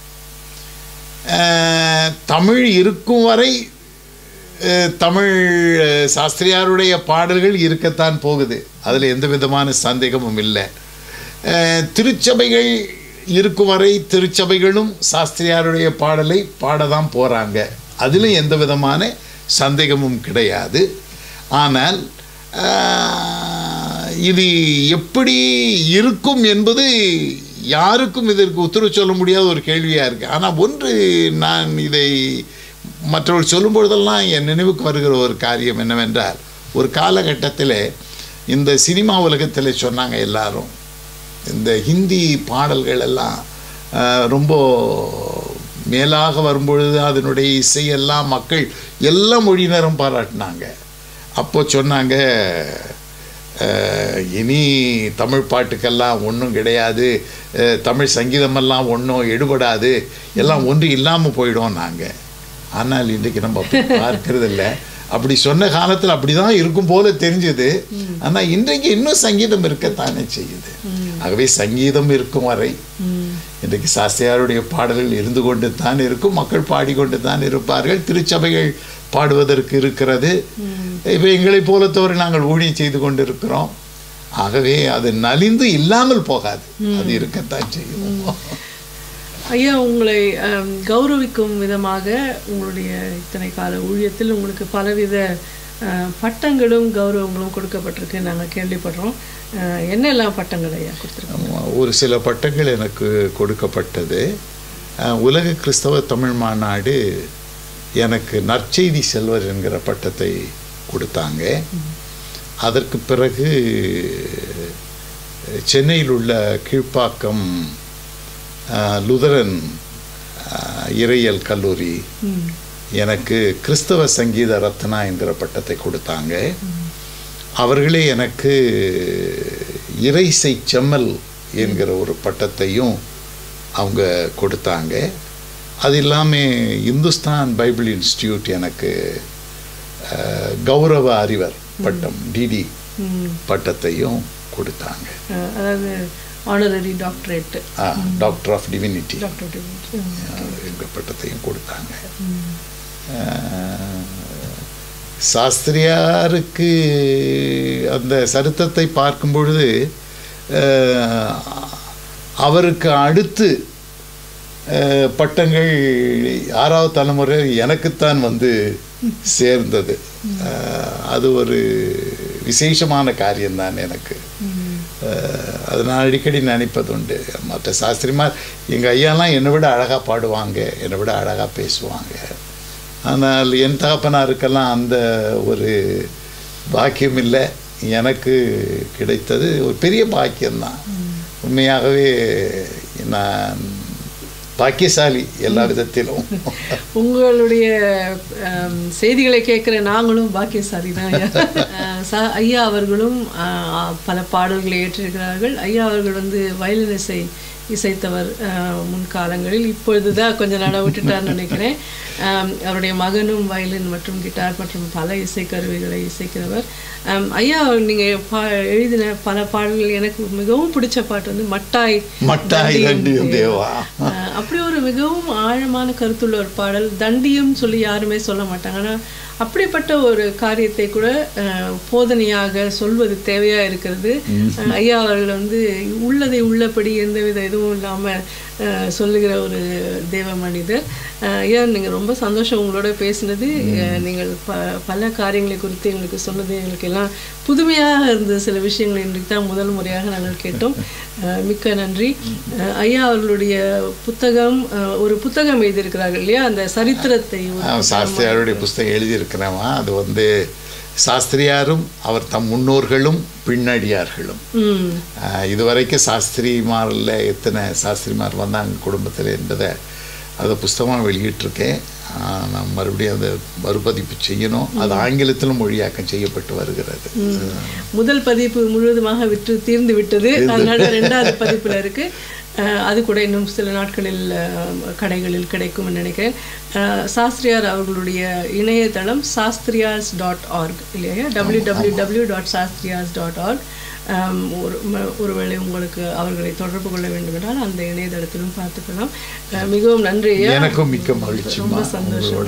தமிழ் இருக்கும் வரை தமிழ் சாஸ்திரியாருடைய பாடல்கள் இருக்கத்தான் போகுது, அதில் எந்த விதமான சந்தேகமும் இல்லை. திருச்சபைகள் இருக்கும் வரை திருச்சபைகளும் சாஸ்திரியாருடைய பாடலை பாடதான் போகிறாங்க, அதில் எந்த விதமான சந்தேகமும் கிடையாது. ஆனால் இது எப்படி இருக்கும் என்பது யாருக்கும் இதற்கு உத்தரவு சொல்ல முடியாத ஒரு கேள்வியாக இருக்குது. ஆனால் ஒன்று, நான் இதை மற்றவர்கள் சொல்லும் பொழுதெல்லாம் என் நினைவுக்கு வருகிற ஒரு காரியம் என்னவென்றால், ஒரு காலகட்டத்தில் இந்த சினிமா உலகத்தில் சொன்னாங்க எல்லாரும், இந்த ஹிந்தி பாடல்கள் எல்லாம் ரொம்ப மேலாக வரும்பொழுது அதனுடைய இசையெல்லாம் மக்கள் எல்லா மொழியினரும் பாராட்டினாங்க. அப்போ சொன்னாங்க, இனி தமிழ் பாட்டுக்கெல்லாம் ஒன்றும் கிடையாது, தமிழ் சங்கீதமெல்லாம் ஒன்றும் எடுபடாது, எல்லாம் ஒன்று இல்லாமல் போயிடும் நாங்கள். ஆனால் இன்றைக்கு நம்ம பார்க்கறது இல்லை. அப்படி சொன்ன காலத்தில் அப்படி தான் இருக்கும் போல தெரிஞ்சது. ஆனால் இன்றைக்கு இன்னும் சங்கீதம் இருக்கத்தானே செய்யுது. ஆகவே சங்கீதம் இருக்கும் வரை இன்றைக்கு சாஸ்திரியாருடைய பாடல்கள் இருந்து கொண்டு தான் இருக்கும், மக்கள் பாடிக்கொண்டு தான் இருப்பார்கள், திருச்சபைகள் பாடுவதற்கு இருக்கிறது. இப்போ எங்களை போலத்தவரை நாங்கள் ஊழியம் செய்து கொண்டு இருக்கிறோம். ஆகவே அது நலிந்து இல்லாமல் போகாது, அது இருக்கத்தான் செய்யும். ஐயா, உங்களை கௌரவிக்கும் விதமாக உங்களுடைய இத்தனை கால ஊழியத்தில் உங்களுக்கு பலவித பட்டங்களும் கௌரவங்களும் கொடுக்கப்பட்டிருக்கு நாங்கள் கேள்விப்படுறோம். என்னெல்லாம் பட்டங்கள் ஐயா கொடுத்துருக்கோம்? ஒரு சில பட்டங்கள் எனக்கு கொடுக்கப்பட்டது. உலக கிறிஸ்தவ தமிழ் மாநாடு எனக்கு நற்செய்தி செல்வர் என்கிற பட்டத்தை கொடுத்தாங்க. அதற்கு பிறகு சென்னையில் உள்ள கீழ்ப்பாக்கம் லுதரன் இறையியல் கல்லூரி எனக்கு கிறிஸ்தவ சங்கீத ரத்னா என்கிற பட்டத்தை கொடுத்தாங்க. அவர்களே எனக்கு இறைசை செம்மல் என்கிற ஒரு பட்டத்தையும் அவங்க கொடுத்தாங்க. அது இல்லாமல் இந்துஸ்தான் பைபிள் இன்ஸ்டிடியூட் எனக்கு கௌரவ அறிவர் பட்டம் டிடி பட்டத்தையும் கொடுத்தாங்க. அதாவது honorary doctorate, doctor of divinity என்ற பட்டத்தையும் கொடுத்தாங்க. சாஸ்திரியாருக்கு அந்த சரித்திரத்தை பார்க்கும் பொழுது அவருக்கு அடுத்து பட்டங்கள் 6வது தலைமுறை எனக்குத்தான் வந்து சேர்ந்தது. அது ஒரு விசேஷமான காரியம்தான் எனக்கு. அது நான் அடிக்கடி நினைப்பதுண்டு. மற்ற சாஸ்திரிமார் எங்கள் ஐயாலாம் என்னை விட அழகாக பாடுவாங்க, என்னை விட அழகாக பேசுவாங்க. ஆனால் என் தகப்பனாருக்கெல்லாம் அந்த ஒரு பாக்கியம் இல்லை. எனக்கு கிடைத்தது ஒரு பெரிய பாக்கியம்தான். உண்மையாகவே நான் பாக்கியசாலி எல்லா விதத்திலும். உங்களுடைய செய்திகளை கேட்குற நாங்களும் பாக்கியசாலி தான். ஐயா அவர்களும் பல பாடல்களை ஏற்றிருக்கிறார்கள். ஐயா அவர்கள் வந்து வயலின் இசைத்தவர் முன்காலங்களில். இப்பொழுது தான் கொஞ்சம் நட விட்டுட்டார்னு நினைக்கிறேன். அவருடைய மகனும் வயலின் மற்றும் கிட்டார் மற்றும் பல இசைக்கருவிகளை இசைக்கிறவர். ஐயா நீங்கள் எழுதின பல பாடல்கள் எனக்கு மிகவும் பிடிச்ச பாட்டு வந்து மட்டாய் தண்டியும் தேவா. அப்படி ஒரு மிகவும் ஆழமான கருத்துள்ள ஒரு பாடல். தண்டியும் சொல்லி யாருமே சொல்ல மாட்டாங்க. ஆனால் அப்படிப்பட்ட ஒரு காரியத்தை கூட போதனையாக சொல்வது தேவையாக இருக்கிறது. ஐயா அவர்கள் வந்து உள்ளதை உள்ளபடி எந்தவித இதுவும் இல்லாமல் சொல்லுகிற ஒரு தேவ மனிதர். ஐயா நீங்கள் ரொம்ப சந்தோஷம் உங்களோட பேசினது. நீங்கள் பல காரியங்களை குறித்து எங்களுக்கு சொன்னது எங்களுக்கு எல்லாம் புதுமையாக இருந்தது. சில விஷயங்களை இன்றைக்கு தான் முதல் முறையாக நாங்கள் கேட்டோம். மிக்க நன்றி. ஐயா அவர்களுடைய புத்தகம், ஒரு புத்தகம் எழுதியிருக்கிறார்கள் இல்லையா, அந்த சரித்திரத்தை சாஸ்திரியாருடைய புத்தகம் எழுதியிருக்கிறேன். அது வந்து சாஸ்திரியாரும் அவர் தம் முன்னோர்களும் பின்னடியார்களும். இதுவரைக்கும் சாஸ்திரிமாரில் எத்தனை சாஸ்திரிமார் வந்தாங்க குடும்பத்தில் என்பதை அதை புஸ்தகமாக வெளியிட்டிருக்கேன். நான் மறுபடியும் அதை மறுபதிப்பு செய்யணும். அது ஆங்கிலத்திலும் மொழியாக்கம் செய்யப்பட்டு வருகிறது. முதல் பதிப்பு முழுவதுமாக தீர்ந்து விட்டது. அதனால 2வது பதிப்பில் இருக்கு. அது கூட இன்னும் சில நாட்களில் கடைகளில் கிடைக்கும் நினைக்கிறேன். சாஸ்திரியார் அவர்களுடைய இணையதளம் sastriyas.org இல்லையா, www.sastriyas.org. ஒருவேளை உங்களுக்கு அவர்களை தொடர்பு கொள்ள வேண்டும் என்றால் அந்த இணையதளத்திலும் பார்த்துக்கலாம். மிகவும் நன்றி. எனக்கும் மிக்க மகிழ்ச்சி, ரொம்ப சந்தோஷம்.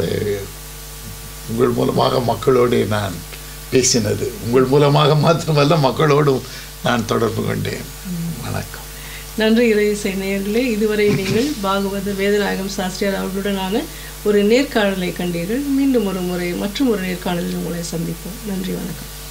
உங்கள் மூலமாக மக்களோடு நான் பேசினது, உங்கள் மூலமாக மாத்திரமல்ல மக்களோடும் நான் தொடர்பு கொண்டேன். வணக்கம். நன்றி இறையிசை நேயர்களே. இதுவரை நீங்கள் பாகவத வேதநாயகம் சாஸ்திரியார் அவர்களுடனான ஒரு நேர்காணலை கண்டீர்கள். மீண்டும் ஒரு முறை மற்றும் ஒரு நேர்காணலில் உங்களை சந்திப்போம். நன்றி, வணக்கம்.